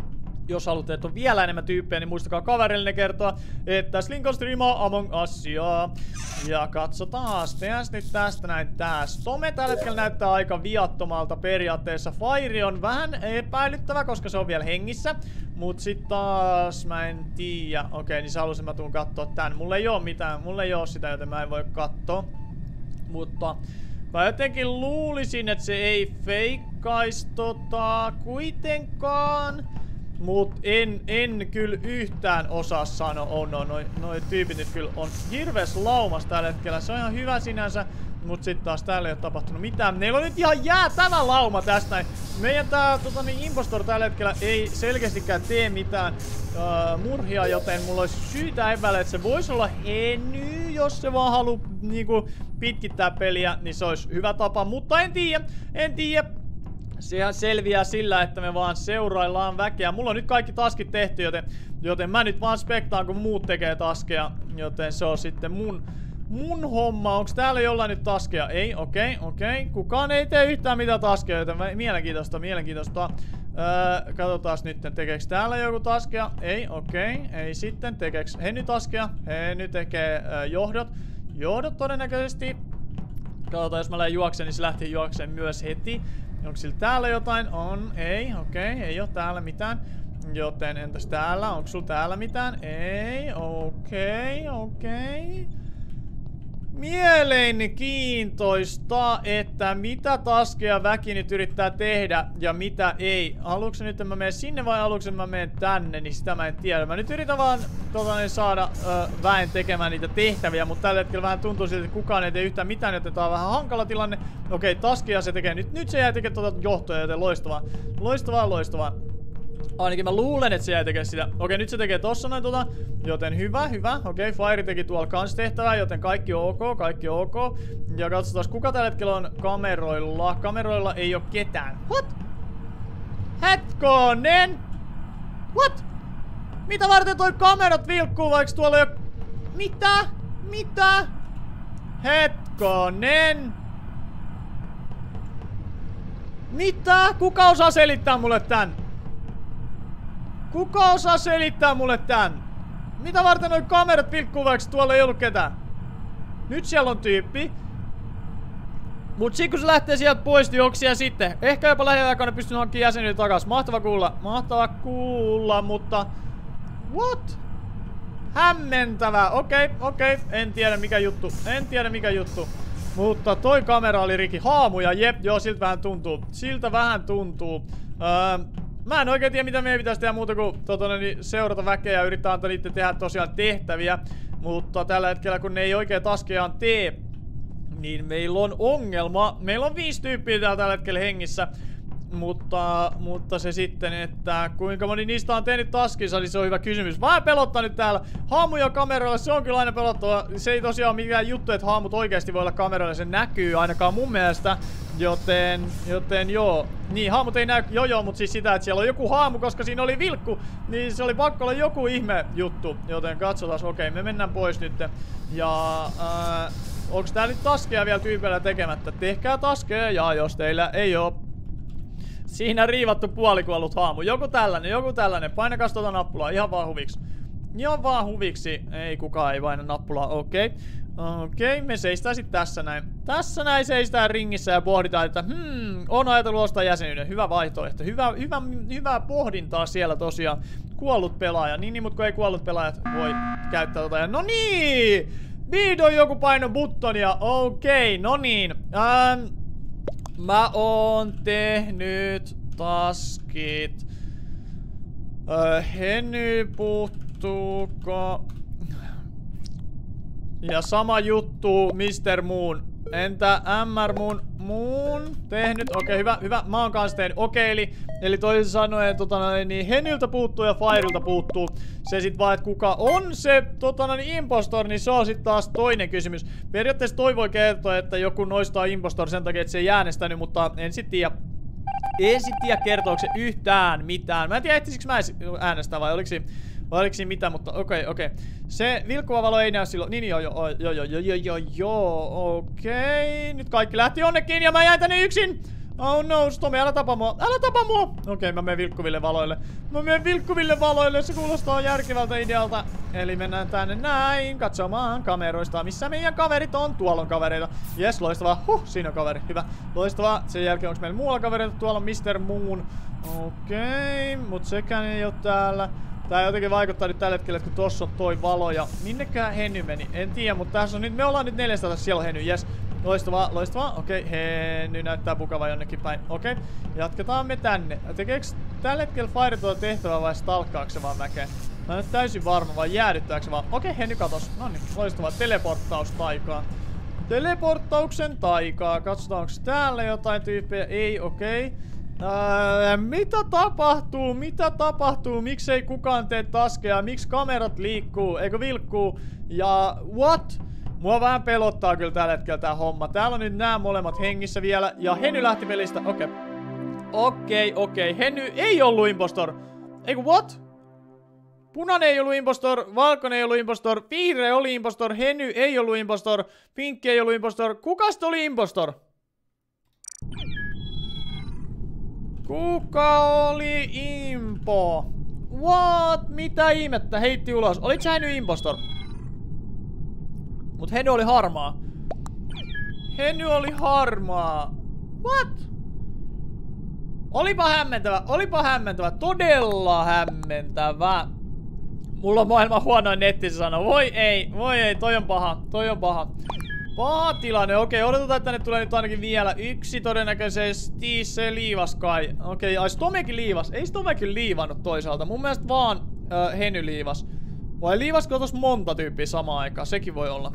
Jos haluatte, että on vielä enemmän tyyppejä, niin muistakaa kaverille kertoa, että Slinko striimaa Among Usia. Ja katsotaan, tehdään nyt tästä näin tästä. Tome tällä hetkellä näyttää aika viattomalta periaatteessa. Fire on vähän epäilyttävä, koska se on vielä hengissä. Mut sit taas mä en tiedä. Okei, niin sä halusin mä tuun kattoo tän. Mulla ei oo mitään, mulla ei oo sitä, joten mä en voi kattoo. Mutta mä jotenkin luulisin, että se ei feikkais kuitenkaan. Mut en kyllä yhtään osaa sanoa. Oh no, noi tyypit nyt kyllä on hirveäs laumas tällä hetkellä. Se on ihan hyvä sinänsä. Mut sit taas täällä ei oo tapahtunut mitään. Meillä on nyt ihan jäätävä lauma tästä näin. Meidän tää impostor tällä hetkellä ei selkeästikään tee mitään murhia, joten mulla olisi syytä epäillä, että se voisi olla Henny, jos se vaan haluu niinku pitkittää peliä, niin se olisi hyvä tapa. Mutta en tiedä. Sehän selviää sillä, että me vaan seuraillaan väkeä. Mulla on nyt kaikki taskit tehty, joten mä nyt vaan spektaan, kun muut tekee taskeja. Joten se on sitten mun homma. Onks täällä jollain nyt taskeja? Ei, okei. Kukaan ei tee yhtään mitään taskeja, joten mielenkiintoista. Katsotaas nyt, tekeeks täällä joku taskeja? Ei, okei. Ei sitten. Tekeeks Henny taskeja? Henny tekee johdot todennäköisesti. Katsotaan, jos mä lähden juokseen, niin se lähti juokseen myös heti. Onko sillä täällä jotain? On. Ei. Okei. Ei oo täällä mitään. Joten entäs täällä? Onko sulla täällä mitään? Ei. Okei. Mielenkiintoista, että mitä taskeja väki nyt yrittää tehdä ja mitä ei. Haluuks nyt mä menen sinne vai haluuks mä menen tänne, niin sitä mä en tiedä. Mä nyt yritän vaan saada väen tekemään niitä tehtäviä, mutta tällä hetkellä vähän tuntuu siltä, että kukaan ei tee yhtään mitään, joten tää on vähän hankala tilanne. Okei, taskeja se tekee. Nyt se jää tekemään johtoja, joten loistavaa. Ainakin mä luulen, että se jäi tekee sitä. Okei, nyt se tekee tossa noin joten hyvä. Okei, Fire teki tuolla kans tehtävää, joten kaikki ok. Ja katsotaan, kuka tällä hetkellä on kameroilla. Kameroilla ei oo ketään. What? Hetkonen! What? Mitä varten toi kamerat vilkkuu, vaikka tuolla ei oo... Mitä? Hetkonen! Mitä? Kuka osaa selittää mulle tän? Mitä varten noi kamerat vilkkuu, vaikka tuolla ei ollut ketään? Nyt siellä on tyyppi. Mut sit kun se lähtee sieltä pois, niin onks siellä sitten? Ehkä jopa lähiaikana pystyn hankkimaan jäsenyyden takas. Mahtava kuulla, mutta... What? Hämmentävää. Okei. En tiedä mikä juttu. Mutta toi kamera oli riki. Haamuja, jep, joo, siltä vähän tuntuu. Mä en oikein tiedä, mitä meidän pitäisi tehdä muuta kuin seurata väkeä ja yrittää antaa niitä tehdä tosiaan tehtäviä. Mutta tällä hetkellä, kun ne ei oikein taskejaan tee, niin meillä on ongelma. Meillä on 5 tyyppiä täällä tällä hetkellä hengissä. Mutta se sitten, että kuinka moni niistä on tehnyt taskinsa, niin se on hyvä kysymys. Vähän pelottaa nyt täällä. Haamuja kameroilla, se on kyllä aina pelottava. Se ei tosiaan ole mikään juttu, että haamut oikeasti voi olla kameroilla. Se näkyy ainakaan mun mielestä. Joten joo. Niin, haamut ei näy. Joo, mutta siis sitä, että siellä on joku haamu, koska siinä oli vilkku. Niin se oli pakko olla joku ihme juttu. Joten katsotaan. Okei, me mennään pois nyt. Ja onks tää nyt taskeja vielä tyypeillä tekemättä? Tehkää taskeja, ja jos teillä ei oo. Siinä riivattu puolikuollut haamu. Joku tällainen. Painakas tuota nappulaa. Ihan vaan huviksi. Ei kukaan ei paina nappulaa. Okei. Me seistään sit tässä näin. Tässä näin seistään ringissä ja pohditaan, että on ajatellut ostaa jäsenyyden. Hyvä vaihtoehto. Hyvää pohdintaa siellä tosiaan. Kuollut pelaaja. Niin, mutta kun ei kuollut pelaajat voi käyttää tota. No niin! Vihdoin joku paino buttonia. Okei, no niin. Mä oon tehnyt taskit. Henny puuttuuko? Ja sama juttu Mr. Moon. Entä MR Moon tehnyt? Okei, hyvä. Mä oon kans tehnyt. Okei, eli toisin sanoen niin Hennyltä puuttuu ja Fireilta puuttuu. Se sit vaan, että kuka on se impostor, niin se on sit taas toinen kysymys. Periaatteessa toi voi kertoa, että joku noista on impostor sen takia, että se ei äänestänyt, mutta en sit tiedä. Kertooko se yhtään mitään. Mä en tiedä, ehtisikö mä äänestää vai oliko siinä mitään, mutta okei. Se vilkkuva valo ei näy silloin. Niin joo, okei. Nyt kaikki lähti jonnekin ja mä jäin tänne yksin. Oh no, Tomi, älä tapa mua. Älä tapa mua! Okei, mä menen vilkkuville valoille. Mä menen vilkkuville valoille, se kuulostaa järkevältä idealta. Eli mennään tänne näin, katsomaan kameroista. Missä meidän kaverit on? Tuolla on kavereita. Jes, loistavaa. Siinä on kaveri. Hyvä. Loistavaa. Sen jälkeen onko meillä muualla kavereita? Tuolla on Mr. Moon. Okei, mut sekään ei oo täällä. Tää jotenkin vaikuttaa nyt tällä hetkellä, että kun tossa on toi valo ja minnekään Henny meni? En tiedä, mutta tässä on nyt, me ollaan nyt 400, siellä on Henny, jes. Loistavaa, loistavaa. Okei, Henny näyttää pukavaa jonnekin päin. Okei, jatketaan me tänne. Tekeeks tällä hetkellä Fire tuota tehtävää vai stalkkaaks se vaan väkeä? Mä en ole täysin varma, vai jäädyttääks se vaan? Okei, Henny katos. Noniin, loistavaa. Teleporttaustaikaa. Teleporttauksen taikaa. Katsotaan, onko täällä jotain tyyppejä? Ei, okei. Mitä tapahtuu? Mitä tapahtuu? Miksei kukaan tee taskeja? Miksi kamerat liikkuu? Eikö vilkkuu? Ja what? Mua vähän pelottaa kyllä tällä hetkellä tää homma. Täällä on nyt nämä molemmat hengissä vielä. Ja Henny lähti pelistä. Okei. Henny ei ollut impostor. Eiku what? Punainen ei ollut impostor. Valkoinen ei ollut impostor. Vihreä oli impostor. Henny ei ollut impostor. Pinkki ei ollut impostor. Kuka sitten oli impostor? Kuka oli impo? What? Mitä ihmettä? Heitti ulos. Olit sä Henny impostor? Mut Henny oli harmaa. Henny oli harmaa. What? Olipa hämmentävä. Todella hämmentävä. Mulla on maailman huonoin nettisana. Voi ei, toi on paha. Paha tilanne. Okei, odotetaan, että tänne tulee nyt ainakin vielä yksi todennäköisesti se liivas kai. Okei, ai Stomekin liivas. Ei Stomekin liivannut toisaalta. Mun mielestä vaan Henny liivas. Vai liivasko tos monta tyyppiä samaan aikaan? Sekin voi olla.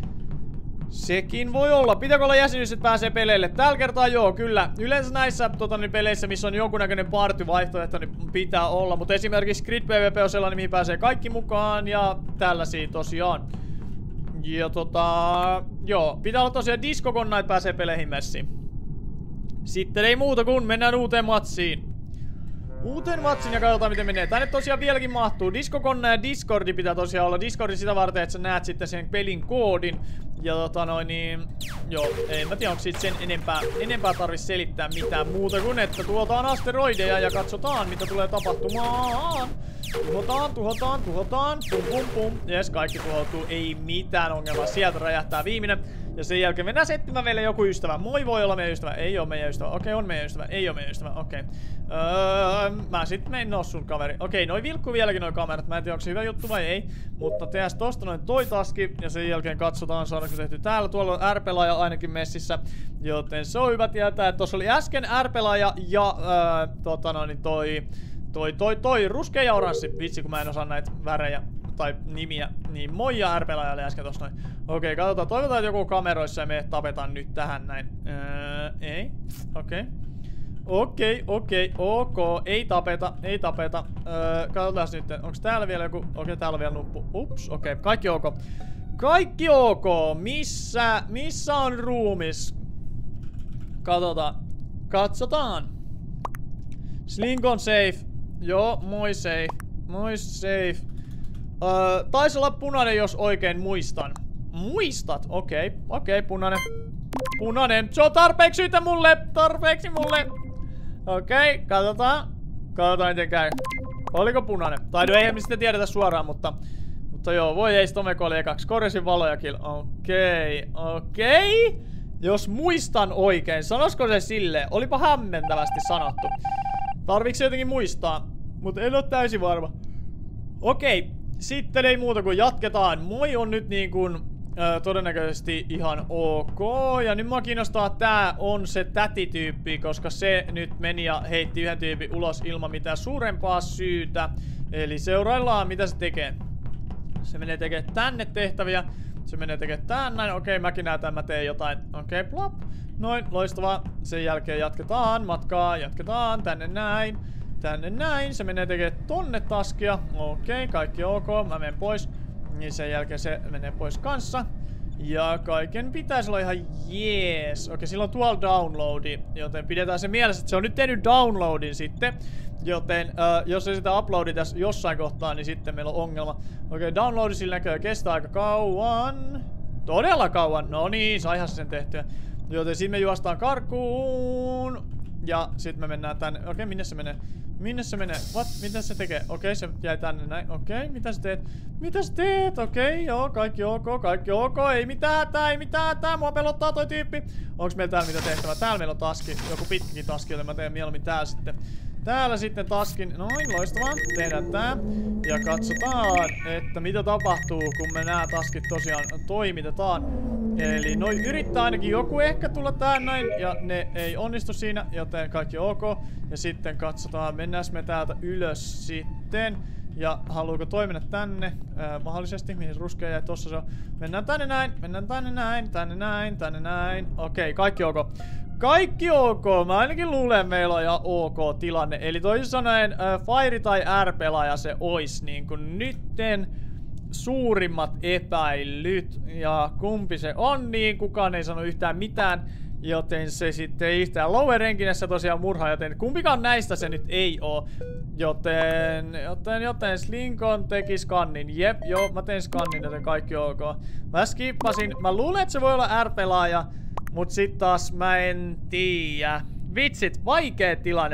Pitääkö olla jäsenyys, että pääsee peleille? Tällä kertaa joo, kyllä. Yleensä näissä peleissä, missä on jonkunnäköinen party-vaihtoehto, niin pitää olla. Mutta esimerkiksi Grid PvP on sellainen, mihin pääsee kaikki mukaan. Ja tällaisia tosiaan. Ja joo, pitää olla tosiaan diskokonna, että pääsee peleihin messiin. Sitten ei muuta kuin mennään uuteen matsiin. Ja katsotaan miten menee. Tänne tosiaan vieläkin mahtuu. Diskokonna ja Discordi pitää tosiaan olla. Discordi sitä varten, että sä näet sitten sen pelin koodin. Ja joo, en mä tiedä onko siitä sen enempää tarvitse selittää mitään muuta kuin että tuotaan asteroideja ja katsotaan mitä tulee tapahtumaan. Tuhotaan. Pum. Jes, kaikki tuhoutuu. Ei mitään ongelmaa. Sieltä räjähtää viimeinen. Ja sen jälkeen mennään etsimään meille joku ystävä. Moi voi olla meidän ystävä. Ei oo meidän ystävä. Okei, on meidän ystävä. Ei oo meidän ystävä. Okei. Mä sit en oo sun kaveri. Okei, noi vilkkuu vieläkin noi kamerat. Mä en tiedä onko se hyvä juttu vai ei. Mutta tehdään tosta noin toi taski. Ja sen jälkeen katsotaan saadaanko tehty täällä. Tuolla on R-pelaaja ainakin messissä. Joten se on hyvä tietää, että tossa oli äsken R-pelaaja ja toi ruskea ja oranssi. Vitsi kun mä en osaa näitä värejä tai nimiä. Niin moi ja R-pelaaja oli äsken tossa noin. Okei, katsotaan. Toivotaan, että joku kameroissa ja me tapetaan nyt tähän näin. Ei. Okei. Ei tapeta. Katsotaan nyt. Onks täällä vielä joku? Okei, täällä on vielä nuppu. Ups, okei. Kaikki ok. Missä on ruumis? Katsotaan. Slink on safe. Joo, moi safe. Taisi olla punainen, jos oikein muistan. Muistat? Okei, punainen. Se on tarpeeksi mulle. Okei, katsotaan miten käy. Oliko punainen? Tai no eihän me sitten tiedetä suoraan, mutta joo, voi ei Stomeko oli ekaksi. Korjasin valojakin. Okei. Jos muistan oikein, sanoisiko se silleen? Olipa hämmentävästi sanottu. Tarviiko jotenkin muistaa? Mutta en oo täysin varma. Okei, sitten ei muuta kuin jatketaan. Moi on nyt niin kuin todennäköisesti ihan ok. Ja nyt mua kiinnostaa, tää on se tätityyppi, koska se nyt meni ja heitti yhden tyypin ulos ilman mitään suurempaa syytä. Eli seuraillaan mitä se tekee. Se menee tekemään tänne tehtäviä. Se menee tekemään tän näin. Okei, mäkin näytän, mä teen jotain. Okei, plop. Noin, loistavaa. Sen jälkeen jatketaan matkaa. Jatketaan tänne näin. Se menee tekemään tonne taskia. Okei, kaikki ok. Mä menen pois. Niin sen jälkeen se menee pois kanssa. Ja kaiken pitäisi olla ihan jees. Okei, sillä on tuolla downloadi. Joten pidetään se mielessä, että se on nyt tehnyt downloadin sitten. Joten jos ei sitä uploadita jossain kohtaa, niin sitten meillä on ongelma. Okei, downloadi sillä näköjään kestää aika kauan. Todella kauan. No niin, saihan sen tehtyä. Joten siinä me juostaan karkuun. Ja sit me mennään tänne. Okei, minne se menee? Minne se menee? What? Mitä se tekee? Okei, se jäi tänne näin. Okei, mitä sä teet? Mitä sä teet? Okei, joo, kaikki ok, kaikki ok. Ei mitään hätää, ei mitään hätää. Mua pelottaa toi tyyppi. Onks meillä täällä mitä tehtävää? Täällä meillä on taski. Joku pitkäkin taski, joten mä teen mieluummin täällä sitten. Täällä sitten taskin. Noin, loistavaa. Tehdään tää. Ja katsotaan, että mitä tapahtuu, kun me nää taskit tosiaan toimitetaan. Eli noi yrittää ainakin joku ehkä tulla tähän näin. Ja ne ei onnistu siinä, joten kaikki ok. Ja sitten katsotaan, mennään me täältä ylös sitten. Ja haluuko toi mennä tänne? Mahdollisesti, mihin se ruskea jäi, tossa se on. Mennään tänne näin, mennään tänne näin, tänne näin, tänne näin. Okei, kaikki ok. Kaikki ok. Mä ainakin luulen, meillä on ihan ok tilanne. Eli toisin sanoen Fire tai R-pelaaja se ois niin kuin nytten suurimmat epäilyt. Ja kumpi se on, niin kukaan ei sano yhtään mitään. Joten se sitten ei yhtään lower rankinessä tosiaan murhaa, joten kumpikaan näistä se nyt ei oo. Joten Slinkon teki skannin. Jep, joo, mä tein skannin, joten kaikki ok. Mä skippasin. Mä luulen, että se voi olla R-pelaaja. Mut sit taas mä en tiedä. Vitsit, vaikee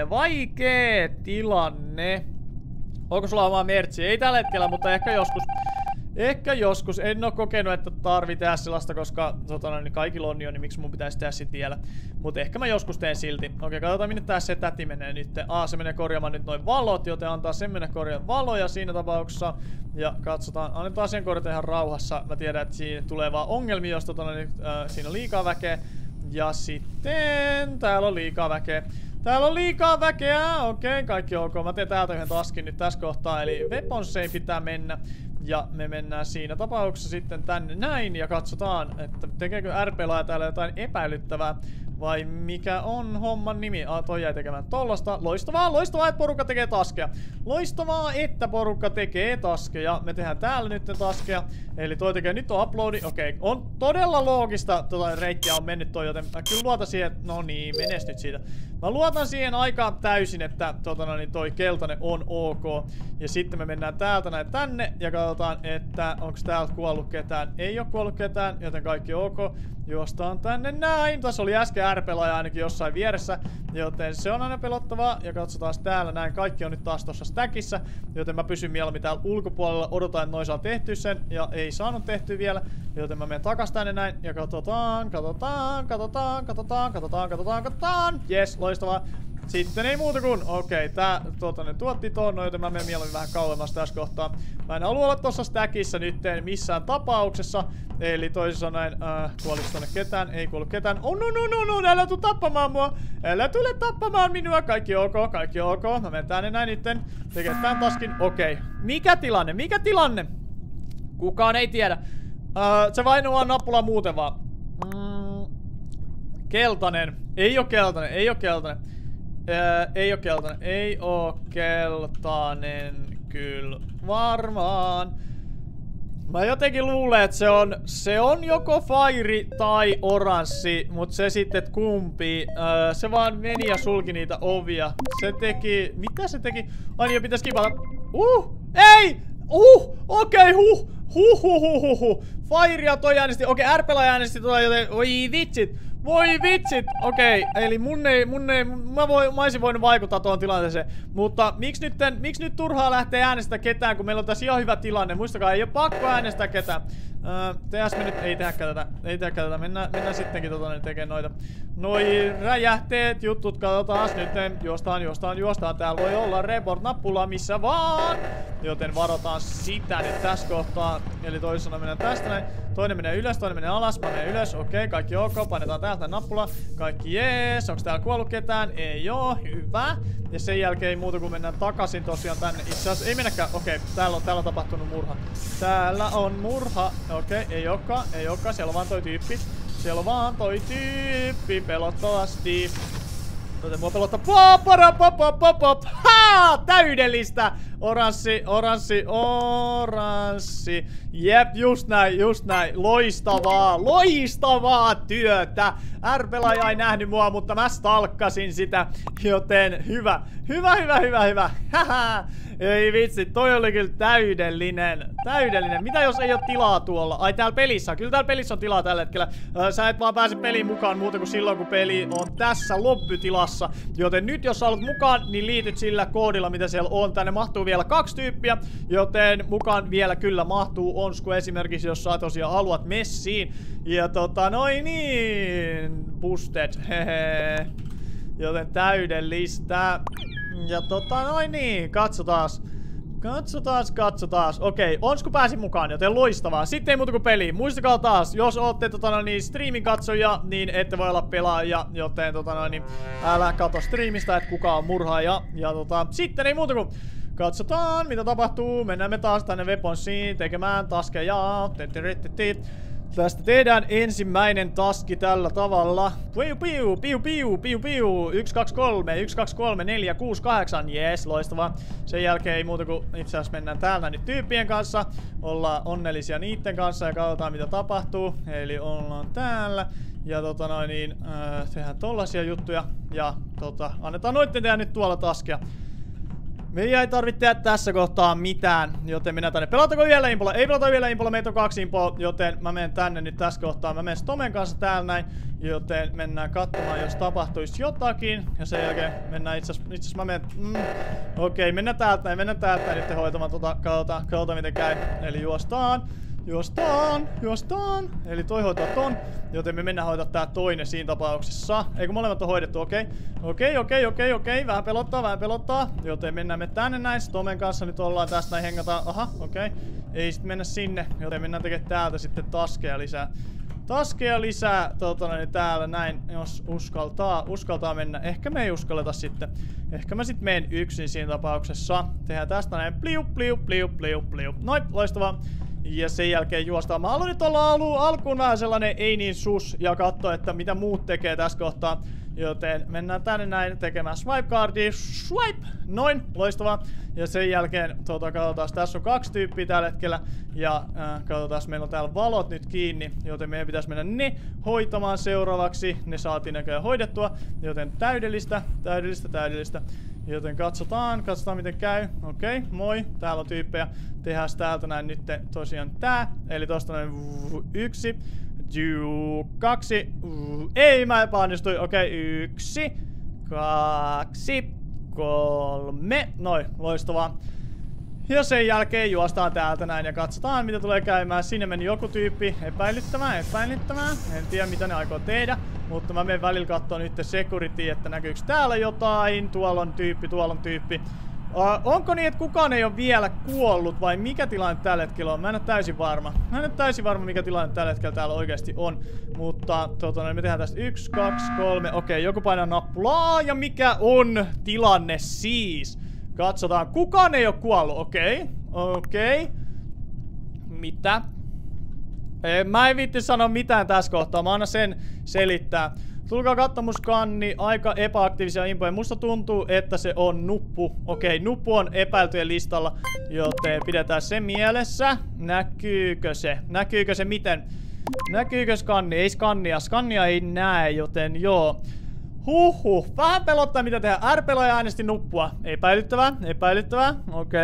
tilanne. Onko sulla omaa merchia? Ei tällä hetkellä, mutta ehkä joskus. Ehkä joskus. En oo kokenut, että tarvii tehdä sellaista, koska niin kaikilla on jo, niin miksi mun pitäisi tehdä sit vielä. Mut ehkä mä joskus teen silti. Okei, katsotaan minne tää se täti menee nyt. Se menee korjaamaan nyt noin valot, joten antaa sen mennä korjaamaan valoja siinä tapauksessa. Ja katsotaan, annetaan sen korjata ihan rauhassa. Mä tiedän, että siinä tulee vaan ongelmia, jos siinä on liikaa väkeä. Ja sitten täällä on liikaa väkeä. Täällä on liikaa väkeä. Okei, kaikki ok. Mä teen täältä yhden taskin nyt tässä kohtaa. Eli weapon save pitää mennä. Ja me mennään siinä tapauksessa sitten tänne näin. Ja katsotaan, että tekeekö R-pelaaja täällä jotain epäilyttävää. Vai mikä on homman nimi? Toi jäi tekemään tollasta. Loistavaa, loistavaa, että porukka tekee taskeja. Loistavaa, että porukka tekee taskeja. Me tehdään täällä nyt taskeja. Eli toi tekee, nyt on uploadi. Okei, on todella loogista reittiä on mennyt toi, joten mä kyllä luotan siihen, että no niin, menes nyt siitä. Mä luotan siihen aikaan täysin, että niin toi keltainen on ok. Ja sitten me mennään täältä näin tänne ja katsotaan, että onko täältä kuollut ketään. Ei oo kuollut ketään, joten kaikki ok. Juostaan tänne näin. Tässä oli äsken R-pelaaja ainakin jossain vieressä, joten se on aina pelottavaa. Ja katsotaan täällä näin. Kaikki on nyt taas tossa stackissa, joten mä pysyn mieluummin täällä ulkopuolella. Odotan, että noin saa tehty sen, ja ei saanut tehty vielä. Joten mä menen takas tänne näin, ja katsotaan. Jes, loistavaa. Sitten ei muuta kuin, okei, tää tuotti ton, joten mä menen mieluummin vähän kauemmas tässä kohtaa. Mä en halua olla tossa stackissa nytten missään tapauksessa. Eli toisin sanoen, kuolis tonne ketään, ei kuollut ketään. Oh no, älä tuu tappamaan mua. Älä tule tappamaan minua, kaikki ok, kaikki ok. Mä menen tänne näin nytten, tekee tän taskin, okei. Mikä tilanne? Kukaan ei tiedä. Se vain on nappula muuten vaan. Keltainen, ei oo keltainen. Ei oo keltainen, kyllä varmaan. Mä jotenkin luulen, että se on joko fire tai oranssi, mut se sitten kumpi. Se vaan meni ja sulki niitä ovia. Se teki, mitä se teki? Ai niin, pitäis kipata. Ei! Okei, Fairia toi äänesti, okei, R-pelaaja äänesti tota, joten, voi vitsit, okei, eli mä olisin voinut vaikuttaa tuohon tilanteeseen, mutta miksi nyt turhaa lähtee äänestämään ketään, kun meillä on tässä ihan hyvä tilanne, muistakaa, ei oo pakko äänestää ketään. Tehdääs me nyt, ei tehdä tätä, mennään sittenkin tekemään noita. Noi räjähteet, jutut, katsotaan nyt, juostaan, täällä voi olla report-nappula missä vaan, joten varotaan sitä nyt tässä kohtaa, eli toisena mennään tästä näin, toinen menee ylös, toinen menee alas, mä menen ylös, okei, kaikki ok, painetaan täältä nappula, kaikki jees, onks täällä kuollut ketään, ei oo, hyvä, ja sen jälkeen ei muuta kuin mennään takaisin tosiaan tänne, itse asiassa ei mennäkään, okei, täällä on tapahtunut murha, täällä on murha, okei, ei ookaan, siellä on vaan toi tyyppi, pelottavasti. Joten mua pelottaa. Pop. Täydellistä! Oranssi. Jep, just näin. Loistavaa työtä. R-pelaaja ei nähnyt mua, mutta mä stalkkasin sitä. Joten hyvä. Ei vitsi, toi oli kyllä täydellinen. Täydellinen. Mitä jos ei oo tilaa tuolla? Ai täällä pelissä. Kyllä täällä pelissä on tilaa tällä hetkellä. Sä et vaan pääse peliin mukaan muuta kuin silloin, kun peli on tässä lobbytilassa. Joten nyt jos sä haluat mukaan, niin liityt sillä koodilla, mitä siellä on. Tänne mahtuu vielä 2 tyyppiä, joten mukaan vielä kyllä mahtuu Onsku esimerkiksi, jos sä tosiaan haluat messiin. Ja noin niin. Boosted. Hehe. Joten täydellistä. Ja noin niin, katsotaas. Katsotaas. Okei, Onsku pääsi mukaan, joten loistavaa. Sitten ei muuta kuin peliin. Muistakaa taas, jos ootte streamin katsoja, niin ette voi olla pelaaja. Joten älä katso streamistä, että kuka on murhaaja. Ja sitten ei muuta kuin katsotaan, mitä tapahtuu. Mennään me taas tänne Weaponsiin tekemään taskeja. Tästä tehdään ensimmäinen taski tällä tavalla. Piu. 1, 2, 3, 1, 2, 3, 4, 6, 8. Jees, loistavaa. Sen jälkeen ei muuta kuin itse asiassa mennään täällä nyt tyyppien kanssa. Ollaan onnellisia niitten kanssa ja katsotaan mitä tapahtuu. Eli ollaan täällä. Ja tehdään tollasia juttuja. Ja annetaan noitten tehdä nyt tuolla taskia. Meidän ei tarvitse tehdä tässä kohtaa mitään, joten mennään tänne. Pelataanko vielä impolla? Ei pelata vielä impolla, meitä on 2 impoa, joten mä menen tänne nyt tässä kohtaa. Mä menen Stomen kanssa täällä näin, joten mennään katsomaan, jos tapahtuisi jotakin. Ja sen jälkeen mennään itse asiassa mä menen... Okei, mennään täältä näin nyt hoitamaan katsotaan miten käy. Eli juostaan. Eli toi hoitaa ton, joten me mennään hoitaa tää toinen siinä tapauksessa. Eikö molemmat on hoidettu? Okei. Vähän pelottaa. Joten mennään me tänne näin. Stomen kanssa nyt ollaan tästä näin hengataan. Aha, okei. Ei sit mennä sinne, joten mennään tekemään täältä sitten taskeja lisää. Täällä näin, jos uskaltaa mennä. Ehkä me ei uskalleta sitten. Ehkä mä sit menen yksin siinä tapauksessa. Tehdään tästä näin. Pliu. Noin, loistavaa. Ja sen jälkeen juostaan. Mä haluan nyt olla alkuun vähän sellainen ei niin sus ja katsoa, että mitä muut tekee tässä kohtaa. Joten mennään tänne näin tekemään swipe-cardia. Swipe! Noin, loistavaa. Ja sen jälkeen katsotaan, tässä on 2 tyyppiä tällä hetkellä. Ja katsotaan, meillä on täällä valot nyt kiinni. Joten meidän pitäisi mennä ne hoitamaan seuraavaksi. Ne saatiin näköjään hoidettua. Joten täydellistä. Joten katsotaan miten käy. Okei, moi. Täällä on tyyppejä. Tehdään täältä näin nyt tosiaan tää. Eli tosta näin 1, 2. Ei, mä epäonnistuin. Okei, 1, 2, 3. Noin, loistavaa. Ja sen jälkeen juostaan täältä näin ja katsotaan mitä tulee käymään. Sinne meni joku tyyppi. Epäilyttävää. En tiedä mitä ne aikoo tehdä. Mutta mä menen välillä kattoo nyt security, että näkyykö täällä jotain. Tuolla on tyyppi. Onko niin, että kukaan ei ole vielä kuollut vai mikä tilanne tällä hetkellä on? Mä en ole täysin varma. Mikä tilanne tällä hetkellä täällä oikeasti on. Mutta me tehdään tästä 1, 2, 3. Okei, joku painaa nappulaa. Ja mikä on tilanne siis? Katsotaan. Kukaan ei ole kuollut. Okei. Mitä? Mä en viitti sanoa mitään tässä kohtaa. Mä annan sen selittää. Tulkaa katsomuskanni, aika epäaktiivisia impoja. Musta tuntuu, että se on nuppu. Okei, nuppu on epäiltyjen listalla, joten pidetään se mielessä. Näkyykö se miten? Näkyykö skanni? Ei skannia. Skannia ei näe, joten joo. Vähän pelottaa mitä tehdään. R-pelaaja äänesti nuppua. Epäilyttävää.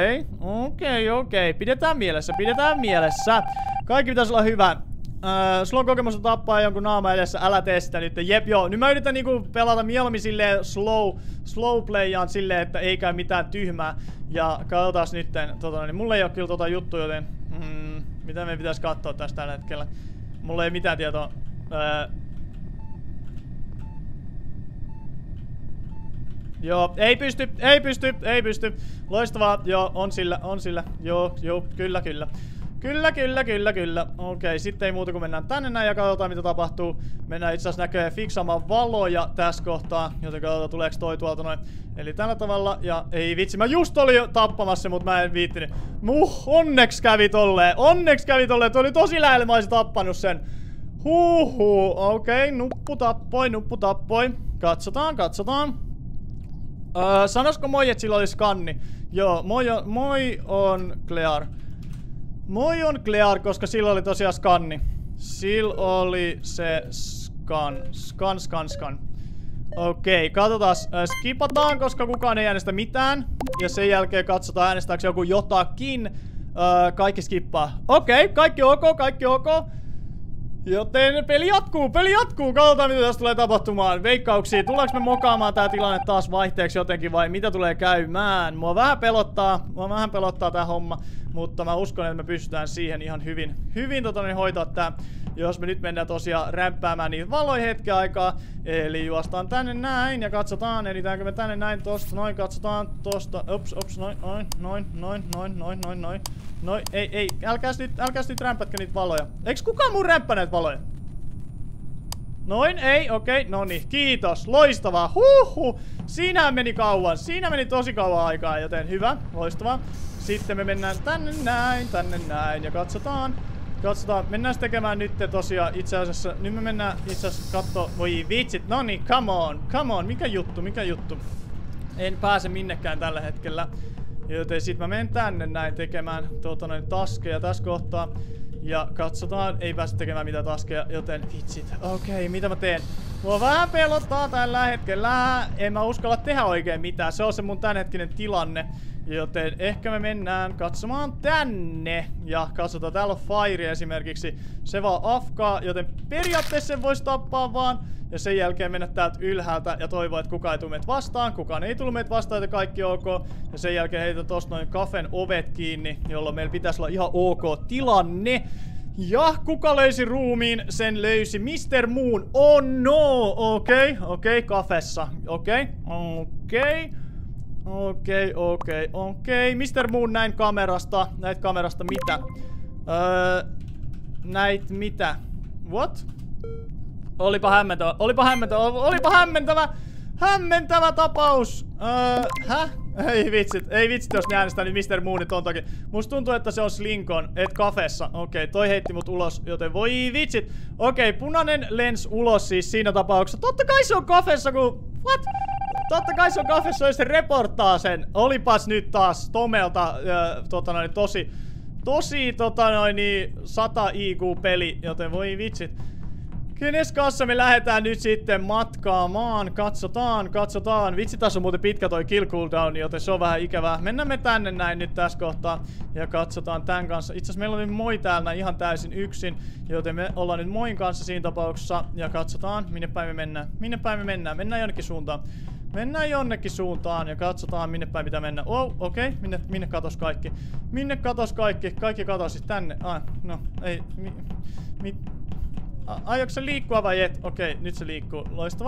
Okei. Pidetään mielessä. Kaikki pitäisi olla hyvä. Sulla on kokemusta tappaa jonkun naama edessä, älä tee sitä nyt. Jep, joo. Nyt mä yritän niinku pelata mieluummin silleen slow playaan silleen, että ei käy mitään tyhmää. Ja katsotaas nytten, niin mulla ei oo kyllä juttu, joten mitä me pitäis katsoa tästä tällä hetkellä. Mulla ei mitään tietoa. Joo, ei pysty. Loistavaa, joo, on sillä. Joo, kyllä. Kyllä. Okei, sitten ei muuta kuin mennään tänne näin ja katsotaan mitä tapahtuu. Mennään itse asiassa näköjään fiksaamaan valoja tässä kohtaa, joten katsotaan tuleeko toi tuolta noin. Eli tällä tavalla, ja ei vitsi, mä just olin jo tappamassa, mutta mä en viittinyt. Onneksi kävi tolleen, toi oli tosi lähellä, mä olisin tappanut sen. Okei, nuppu tappoi. Katsotaan. Sanoisiko moi, että sillä oli skanni? Joo, moi on clear. Moi on clear, koska sillä oli tosiaan skanni. Sillä oli se scan. Okei, katsotaan. Skipataan, koska kukaan ei äänestä mitään. Ja sen jälkeen katsotaan äänestääkö joku jotakin. Kaikki skippaa. Okei, kaikki ok, kaikki ok. Joten peli jatkuu. Katsotaan mitä tässä tulee tapahtumaan. Veikkauksia, tuleeko me mokaamaan tää tilanne taas vaihteeksi jotenkin vai mitä tulee käymään? Mua vähän pelottaa tää homma. Mutta mä uskon, että me pystytään siihen ihan hyvin hoitaa tää. Jos me nyt mennään tosiaan rämpäämään niitä valoja hetken aikaa. Eli juostaan tänne näin ja katsotaan, editäänkö me tänne näin tosta, noin, katsotaan tosta, ops, noin. Ei, älkääs nyt rämpätkö niitä valoja. Eiks kukaan muu rämpää näitä valoja? Noin, ei, okei, noniin, kiitos, loistavaa, Siinä meni tosi kauan aikaa, joten hyvä, loistavaa. Sitten me mennään tänne näin ja katsotaan, mennään tekemään nyt tosiaan itse asiassa, nyt me mennään itse asiassa kattoo, voi vitsit, noniin, come on, mikä juttu. En pääse minnekään tällä hetkellä, joten sit mä menen tänne näin tekemään taskeja tässä kohtaa. Ja katsotaan, ei pääse tekemään mitään taskeja, joten vitsit. Okei, mitä mä teen? Mua vähän pelottaa tällä hetkellä. En mä uskalla tehdä oikein mitään. Se on se mun tämänhetkinen tilanne. Joten ehkä me mennään katsomaan tänne. Ja katsotaan, täällä on Fire esimerkiksi. Se vaan afkaa, joten periaatteessa sen voisi tappaa vaan. Ja sen jälkeen mennä täältä ylhäältä ja toivoa, että kukaan ei tule meitä vastaan. Kukaan ei tule meitä vastaan, että kaikki ok. Ja sen jälkeen heitä tosta noin kafen ovet kiinni, jolloin meillä pitäisi olla ihan ok tilanne. Ja kuka löysi ruumiin? Sen löysi Mr. Moon. Oh no! Okei, kafessa. Okei. Mr. Moon näin kamerasta. Näit kamerasta mitä? Näit mitä? What? Olipa hämmentävä tapaus. Ei vitsit, jos ne äänestää nyt Mr. Moonit ton takia. Musta tuntuu, että se on Slinkon, et kafessa. Okei, toi heitti mut ulos, joten voi vitsit. Okei, punainen lens ulos siis siinä tapauksessa. Totta kai se on kafessa, kun... What? Totta kai se on kafessa, jos se reporttaa sen. Olipas nyt taas Tomelta tosi 100 IQ-peli, joten voi vitsit. Kenes kanssa me lähdetään nyt sitten matkaamaan? Katsotaan. Vitsi, tässä on muuten pitkä toi kill cooldown, joten se on vähän ikävää. Mennään me tänne näin nyt tässä kohtaa ja katsotaan tän kanssa. Itse asiassa meillä on nyt moi täällä ihan täysin yksin, joten me ollaan nyt moin kanssa siinä tapauksessa ja katsotaan, minne päin me mennään. Mennään jonnekin suuntaan ja katsotaan, minne päin pitää mennä. Okei. Minne katos kaikki? Kaikki katosi tänne. No, ei. Aiotko se liikkua vai et? Okei, nyt se liikkuu.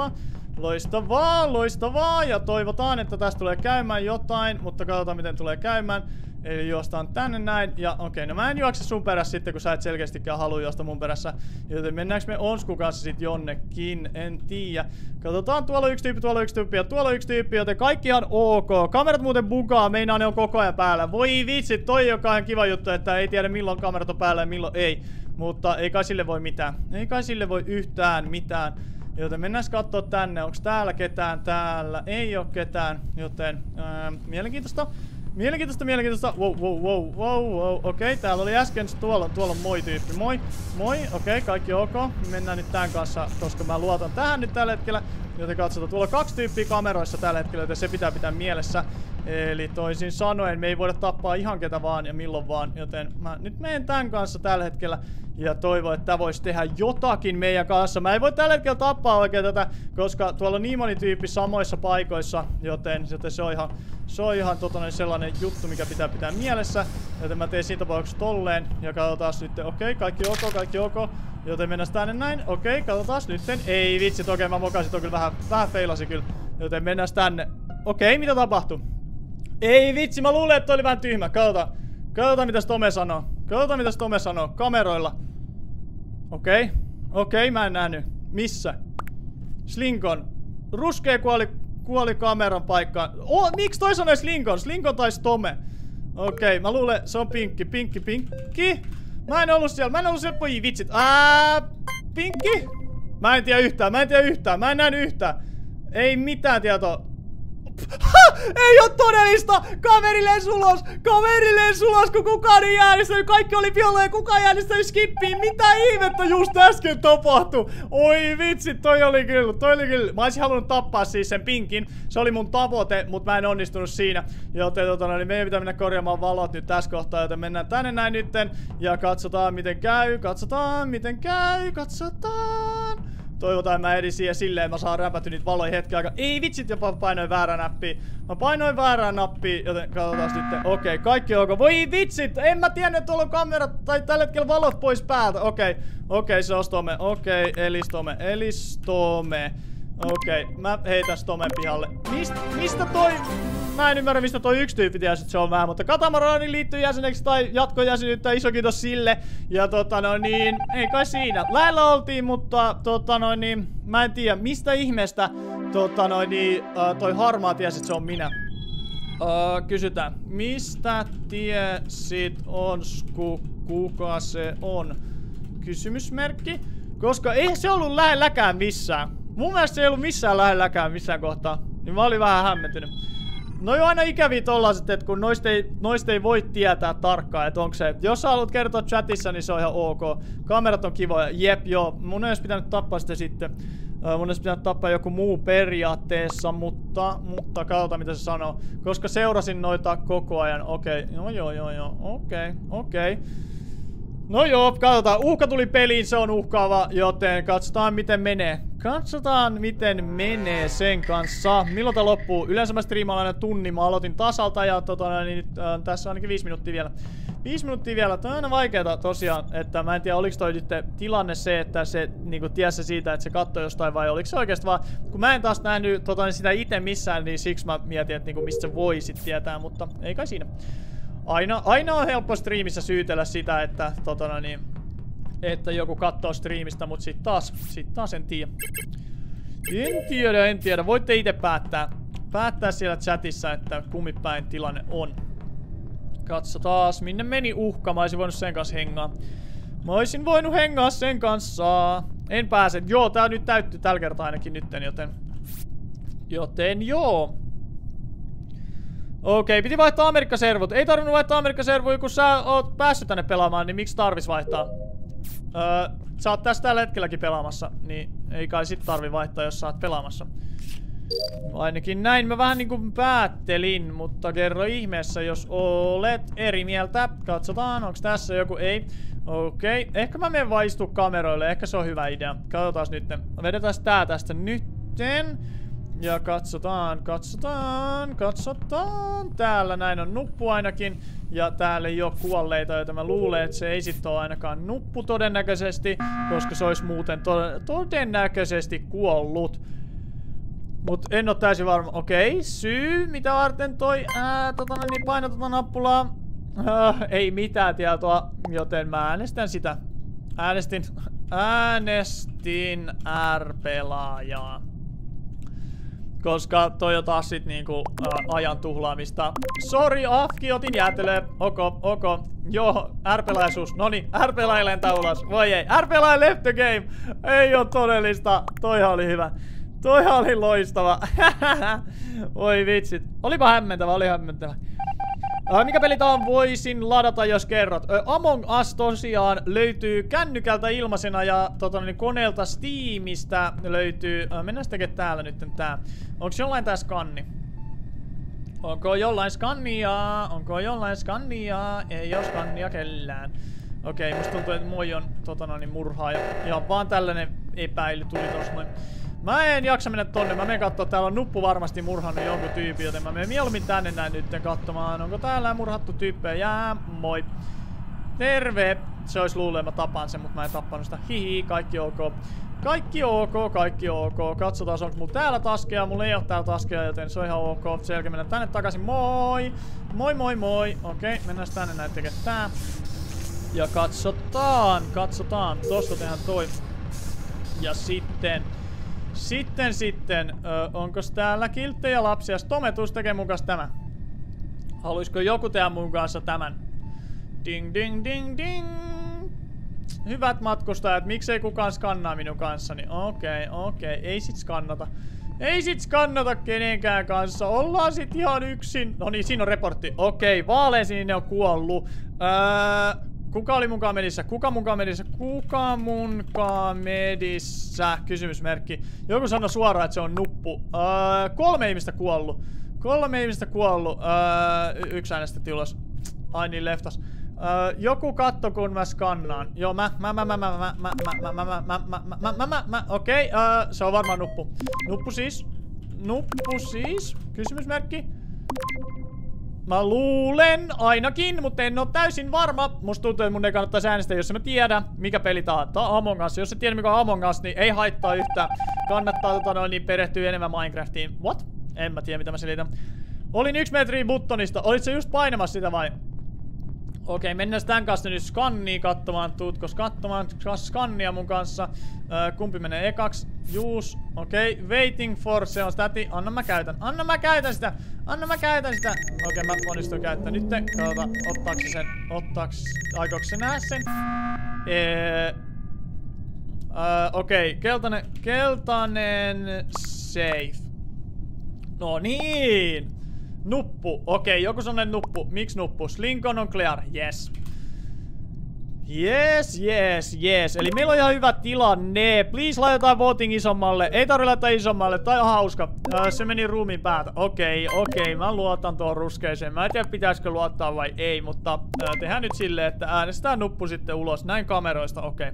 Loistavaa. Ja toivotaan, että tästä tulee käymään jotain, mutta katsotaan miten tulee käymään. Eli juostaan tänne näin. Ja okei, no mä en juokse sun perässä sitten, kun sä et selkeästikään halua juosta mun perässä. Joten mennäänkö me Onsku kanssa sit jonnekin? En tiedä. Katsotaan, tuolla on yksi tyyppi ja tuolla on yksi tyyppi, joten kaikki ihan ok. Kamerat muuten bugaa, meinaa ne on koko ajan päällä. Voi vitsi, toi on ihan kiva juttu, että ei tiedä milloin kamerat on päällä ja milloin ei. Mutta ei kai sille voi mitään. Ei kai sille voi yhtään mitään. Joten mennään kattoo tänne. Onks täällä ketään? Täällä ei oo ketään. Joten mielenkiintoista. Wow. Okei, täällä oli äsken. Tuolla on moi-tyyppi. Moi. Okei, kaikki ok. Mennään nyt tän kanssa, koska mä luotan tähän nyt tällä hetkellä. Joten katsotaan, tuolla on 2 tyyppiä kameroissa tällä hetkellä, joten se pitää mielessä. Eli toisin sanoen, me ei voida tappaa ihan ketä vaan ja milloin vaan. Joten mä nyt menen tän kanssa tällä hetkellä. Ja toivon, että tää voisi tehdä jotakin meidän kanssa. Mä en voi tällä hetkellä tappaa oikein tätä, koska tuolla on niin moni tyyppi samoissa paikoissa. Joten se on ihan sellainen juttu, mikä pitää mielessä. Joten mä teen siinä tapauksessa tolleen. Ja katsotaan nyt. Okei, kaikki ok. Joten mennään tänne näin. Okei, katsotaan nyt. Ei vitsit, okei, mä mokasin toi kyllä vähän feilasi kyllä. Joten mennään tänne. Okei, mitä tapahtuu? Ei vitsi, mä luulen, että toi oli vähän tyhmä. Katsotaan mitä Tome sanoo. Kameroilla. Okei, mä en nähnyt. Missä? Slinkon. Ruskea kuoli kameran paikkaan. Miksi toi sanoi Slinkon? Slinkon taisi Tome. Okei, mä luulen, se on Pinkki. Mä en ollut siellä, pojii vitsit. Pinkki? Mä en tiedä yhtään, mä en nähnyt yhtään. Ei mitään tietoa. Ei oo todellista! Kaverilleen sulos, kun kukaan ei äänestänyt. Kaikki oli violla ja kukaan ei äänestänyt skippiin. Mitä ihmettä just äsken tapahtui? Oi vitsi, toi oli kyllä. Mä olisin halunnut tappaa siis sen pinkin. Se oli mun tavoite, mutta mä en onnistunut siinä. Joten niin meidän pitää mennä korjaamaan valot nyt tässä kohtaa, joten mennään tänne näin nytten. Ja katsotaan miten käy, katsotaan. Toivotaan, mä edin siihen silleen, mä saan räpäty niitä valoja hetken aikaa. Ei vitsit, jopa painoin väärää nappia. Mä painoin väärää nappia, joten katsotaan nyt. Okei, kaikki onko. Voi vitsit, en mä tiennyt, että tuolla on kamerat tai tällä hetkellä valot pois päältä. Okei, se on Stome. Okei, eli Stome. Okei, mä heitän Stomen pihalle. Mistä toi... Mä en ymmärrä, mistä toi yksi tyyppi tiesi, että se on vähän, mutta Katamaranin liittyy jäseneksi tai jatkojäsenyyttä, iso kiitos sille. Ja ei kai siinä. Lähellä oltiin, mutta mä en tiedä, mistä ihmeestä toi harmaa tiesi, että se on minä. Kysytään, mistä tiesit kuka se on? Kysymysmerkki? Koska ei se ollut lähelläkään missään. Mun mielestä se ei ollut missään lähelläkään missään kohtaa. Niin mä olin vähän hämmentynyt. No joo, aina ikäviä tollaset, että kun noista ei voi tietää tarkkaan, että onko se. Jos sä haluat kertoa chatissa, niin se on ihan ok. Kamerat on kivoja. Jep, joo. Mun olisi pitänyt tappaa sitä sitten. Mun olisi pitänyt tappaa joku muu periaatteessa, mutta katsotaan mitä se sanoo. Koska seurasin noita koko ajan. Okei. No joo. Okei. No joo, katsotaan. Uhka tuli peliin, se on uhkaava, joten katsotaan miten menee. Katsotaan miten menee sen kanssa. Milloin tää loppuu? Yleensä mä striimaan aina tunnin, mä aloitin tasalta ja nyt tässä on ainakin 5 minuuttia vielä. 5 minuuttia vielä, tää on aina vaikeeta tosiaan, että mä en tiedä oliko toi nyt tilanne se, että se niinku tiesi siitä, että se katsoi jostain vai oliko se oikeesti vaan, kun mä en taas nähnyt sitä itse missään, niin siksi mä mietin, että niinku mistä se voi sit tietää, mutta ei kai siinä. Aina on helppo striimissä syytellä sitä, että että joku katsoo striimistä, mutta sit taas en tiedä. En tiedä. Voitte itse päättää siellä chatissa, että kummipäin tilanne on. Katso taas, minne meni uhka. Mä olisin voinut sen kanssa hengaa. Mä olisin voinut hengaa sen kanssa. En pääse. Joo, tää nyt täyttyy tällä kertaa ainakin nytten, joten joo. Okei, piti vaihtaa Amerikka-servut. Ei tarvinnut vaihtaa Amerikka-servuja, kun sä oot päässyt tänne pelaamaan, niin miksi tarvis vaihtaa? Sä oot tässä tällä hetkelläkin pelaamassa, niin ei kai sit tarvi vaihtaa, jos sä oot pelaamassa. Ainakin näin mä vähän niinku päättelin, mutta kerro ihmeessä, jos olet eri mieltä. Katsotaan, onks tässä joku? Ei. Okei, ehkä mä menen vaan istua kameroille, ehkä se on hyvä idea. Katsotaan nytten. Vedetään tää tästä nytten. Ja katsotaan. Täällä näin on nuppu ainakin. Ja täällä ei oo kuolleita, joten mä luulen, että se ei sit oo ainakaan nuppu todennäköisesti. Koska se olisi muuten todennäköisesti kuollut. Mut en oo täysin varma. Okei, syy mitä varten toi niin paina tota nappulaa. Ei mitään tietoa, joten mä äänestän sitä. Äänestin R-pelaajaa. Koska toi on taas sit niinku ajan tuhlaamista. Sori, Afki, otin jäätelöä. Ok. Joo, R-pelaisuus. Noniin, R-pelaaja lentää ulos. Voi ei. R-pelaaja left the game. Ei oo todellista. Toihan oli hyvä. Toihan oli loistava. Oi vitsit. Olipa hämmentävä, mikä peli tää on? Voisin ladata, jos kerrot. Among Us tosiaan löytyy kännykältä ilmaisena ja koneelta Steamista löytyy. Mennään tekemään täällä nyt tää. Onks jollain tää skanni? Onko jollain skannia? Ei oo skannia kellään. Okei, musta tuntuu, että moi on murhaaja. Ihan vaan tällainen epäily tuli tossa noin. Mä en jaksa mennä tonne, mä menen kattoo, täällä on nuppu varmasti murhannut jonkun tyypin, joten mä menen mieluummin tänne näin nyt katsomaan, onko täällä murhattu tyyppejä. Jää, moi. Terve! Se olisi luullut, että mä tapan sen, mutta mä en tappanut sitä. Hihi, kaikki ok. Kaikki ok. Katsotaan, onko mulla täällä taskeja. Mulla ei oo täällä taskeja, joten se on ihan ok. Sen jälkeen mennään tänne takaisin. Moi! Moi. Okei, mennään tänne näin tekemään tää. Ja katsotaan. Tosta tehdään toi. Ja sitten, onkos täällä kilttejä lapsia? Stometus tekee mun kanssa tämä. Haluisko joku tehdä mun kanssa tämän? Ding. Hyvät matkustajat, miksei kukaan skannaa minun kanssani? Okei, ei sit skannata. Ei sit skannata kenenkään kanssa. Ollaan sit ihan yksin. No niin, siinä on reportti. Okei, vaaleansininen on kuollut. Kuka oli munkaan medissä? Kuka munkaan medissä? Kuka munkaan medissä? Kysymysmerkki. Joku sanoi suoraan, että se on nuppu. 3 ihmistä kuollut. 3 ihmistä kuollut. 1 äänestettiin ulos. Ai niin, leftas. Joku katto, kun mä skannaan. Joo, okei, se on varmaan nuppu. Nuppu siis? Nuppu siis? Kysymysmerkki? Mä luulen ainakin, mutta en oo täysin varma. Musta tuntuu, että mun ei kannattaisi äänestää, jos mä tiedä, mikä peli tää on. Tää on Among Us. Jos et tiedä, mikä on Among Us, niin ei haittaa yhtään. Kannattaa niin perehtyä enemmän Minecraftiin. What? En mä tiedä, mitä mä selitän. Olin 1 metri buttonista. Olit sä just painamassa sitä vai? Okei, mennään tän kanssa nyt skanniin katsomaan. Tuutko katsomaan skannia mun kanssa? Kumpi menee ekaksi? Juus. Okei, waiting for, se on stati. Anna mä käytän. Anna mä käytän sitä. Anna mä käytän sitä. Okei, mä onnistuin käyttää. Nyt katsotaan, ottaako se sen. Aikooko se nähdä sen? Okei, keltainen safe. No niin. Nuppu. Okei, joku sanoo nuppu. Miksi nuppu? Slinkon on clear. Yes. Yes. Eli meillä on ihan hyvä tilanne. Please laitetaan voting isommalle. Ei tarvitse laittaa isommalle. Tää on hauska. Se meni ruumiin päätä. Okei. Mä luotan tuohon ruskeeseen. Mä en tiedä pitäisikö luottaa vai ei, mutta tehdään nyt silleen, että äänestetään nuppu sitten ulos. Näin kameroista. Okei.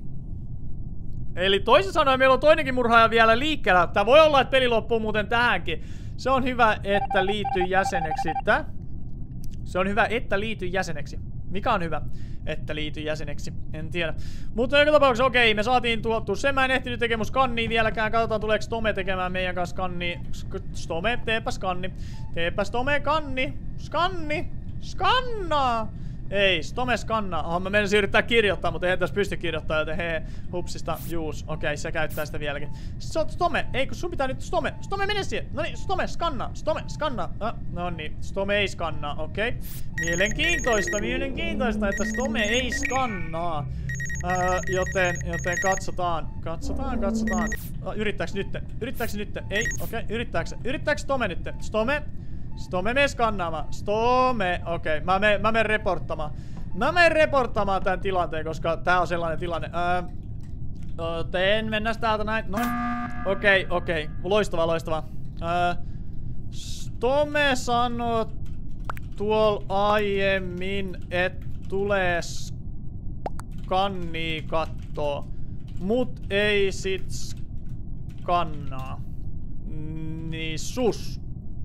Eli toisin sanoen meillä on toinenkin murhaaja vielä liikkeellä. Tää voi olla, että peli loppuu muuten tähänkin. Se on hyvä, että liittyy jäseneksi. Se on hyvä, että liittyy jäseneksi. Mikä on hyvä, että liittyy jäseneksi? En tiedä. Mutta joka tapauksessa okei, me saatiin tuottua. Sen mä en ehtinyt tekemään mun skannia vieläkään. Katsotaan, tuleeko Stome tekemään meidän kanssa skannia. Stome, teepä skanni. Teepä Stome kanni. Skanni. Skannaa. Ei, Stome skannaa. Mä menisin yrittää kirjoittaa, mutta ei tässä pysty kirjoittamaan, joten hei, hupsista, juus. Okei, se käyttää sitä vieläkin. Stome, ei kun sun pitää nyt Stome. Stome, mene siihen. No niin, Stome, skannaa. Stome, skannaa. No niin, Stome ei skannaa, okei. Mielenkiintoista, että Stome ei skannaa. Joten katsotaan. Yrittääks nyt? Ei, okei, yrittääks Stome nyt? Stome mene skannaamaan. Stome. Okei, mä menen reporttamaan. Mä menen reporttamaan tän tilanteen, koska tää on sellainen tilanne. Mennään täältä näin. Noin. Okei. Loistavaa. Stome sanoi tuolla aiemmin, että tulee skannia kattoo. Mut ei sit skannaa. Niin sus.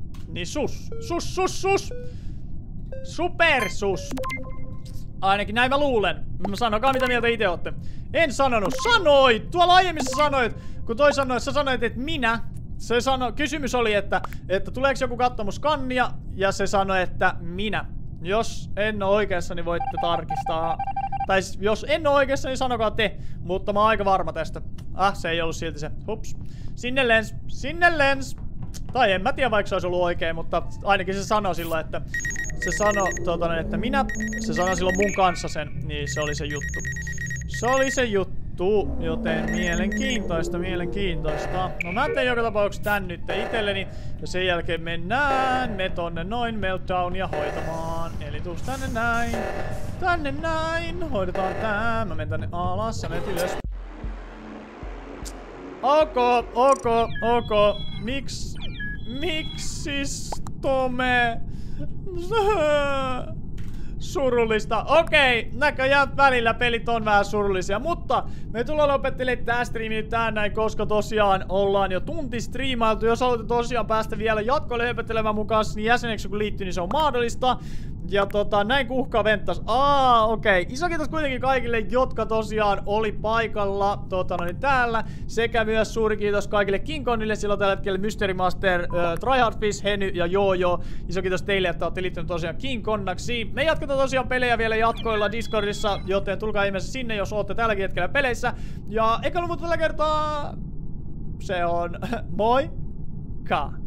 Supersus. Ainakin näin mä luulen. Sanokaa mitä mieltä itse ootte. En sanonut. Sanoit! Tuolla aiemmin sä sanoit. Kun toi sanoi, sä sanoit, että minä. Se sanoi, kysymys oli, että tuleeko joku katsomaan skannia. Ja se sanoi, että minä. Jos en oo oikeassa, niin voitte tarkistaa. Tai jos en oo oikeassa, niin sanokaa te. Mutta mä oon aika varma tästä. Se ei ollut silti se. Hups. Sinne lens. Tai en mä tiedä, vaikka se olisi ollut oikein, mutta ainakin se sanoi silloin, että että minä, se sanoi silloin mun kanssa sen, niin se oli se juttu. Joten mielenkiintoista. No mä teen joka tapauksessa tän nyt itselleni, ja sen jälkeen mennään me tonne noin meltdownia hoitamaan. Eli tuus tänne näin, hoidetaan tää, mä menen tänne alas, ja menet ylös. Ok. Miksi Stome? Surullista. Okei, näköjään välillä pelit on vähän surullisia, mutta me tullaan lopettelemaan tää striimi nyt tähän näin, koska tosiaan ollaan jo tunti striimailtu. Jos haluatte tosiaan päästä vielä jatkoille höpöttelemään mukaan, niin jäseneksi kun liittyy, niin se on mahdollista. Ja näin kuhkaa venttas. Okei. Iso kiitos kuitenkin kaikille, jotka tosiaan oli paikalla täällä. Sekä myös suuri kiitos kaikille Kingkonille, silloin tällä hetkellä Mystery Master, Tryhardfish, Heny ja Jojo. Iso kiitos teille, että olette liittyneet tosiaan Kingkonnaksi. Me jatketaan tosiaan pelejä vielä jatkoilla Discordissa, joten tulkaa ihmeessä sinne, jos ootte tälläkin hetkellä peleissä. Ja eikä ollut muuta tällä kertaa. Se on moikka!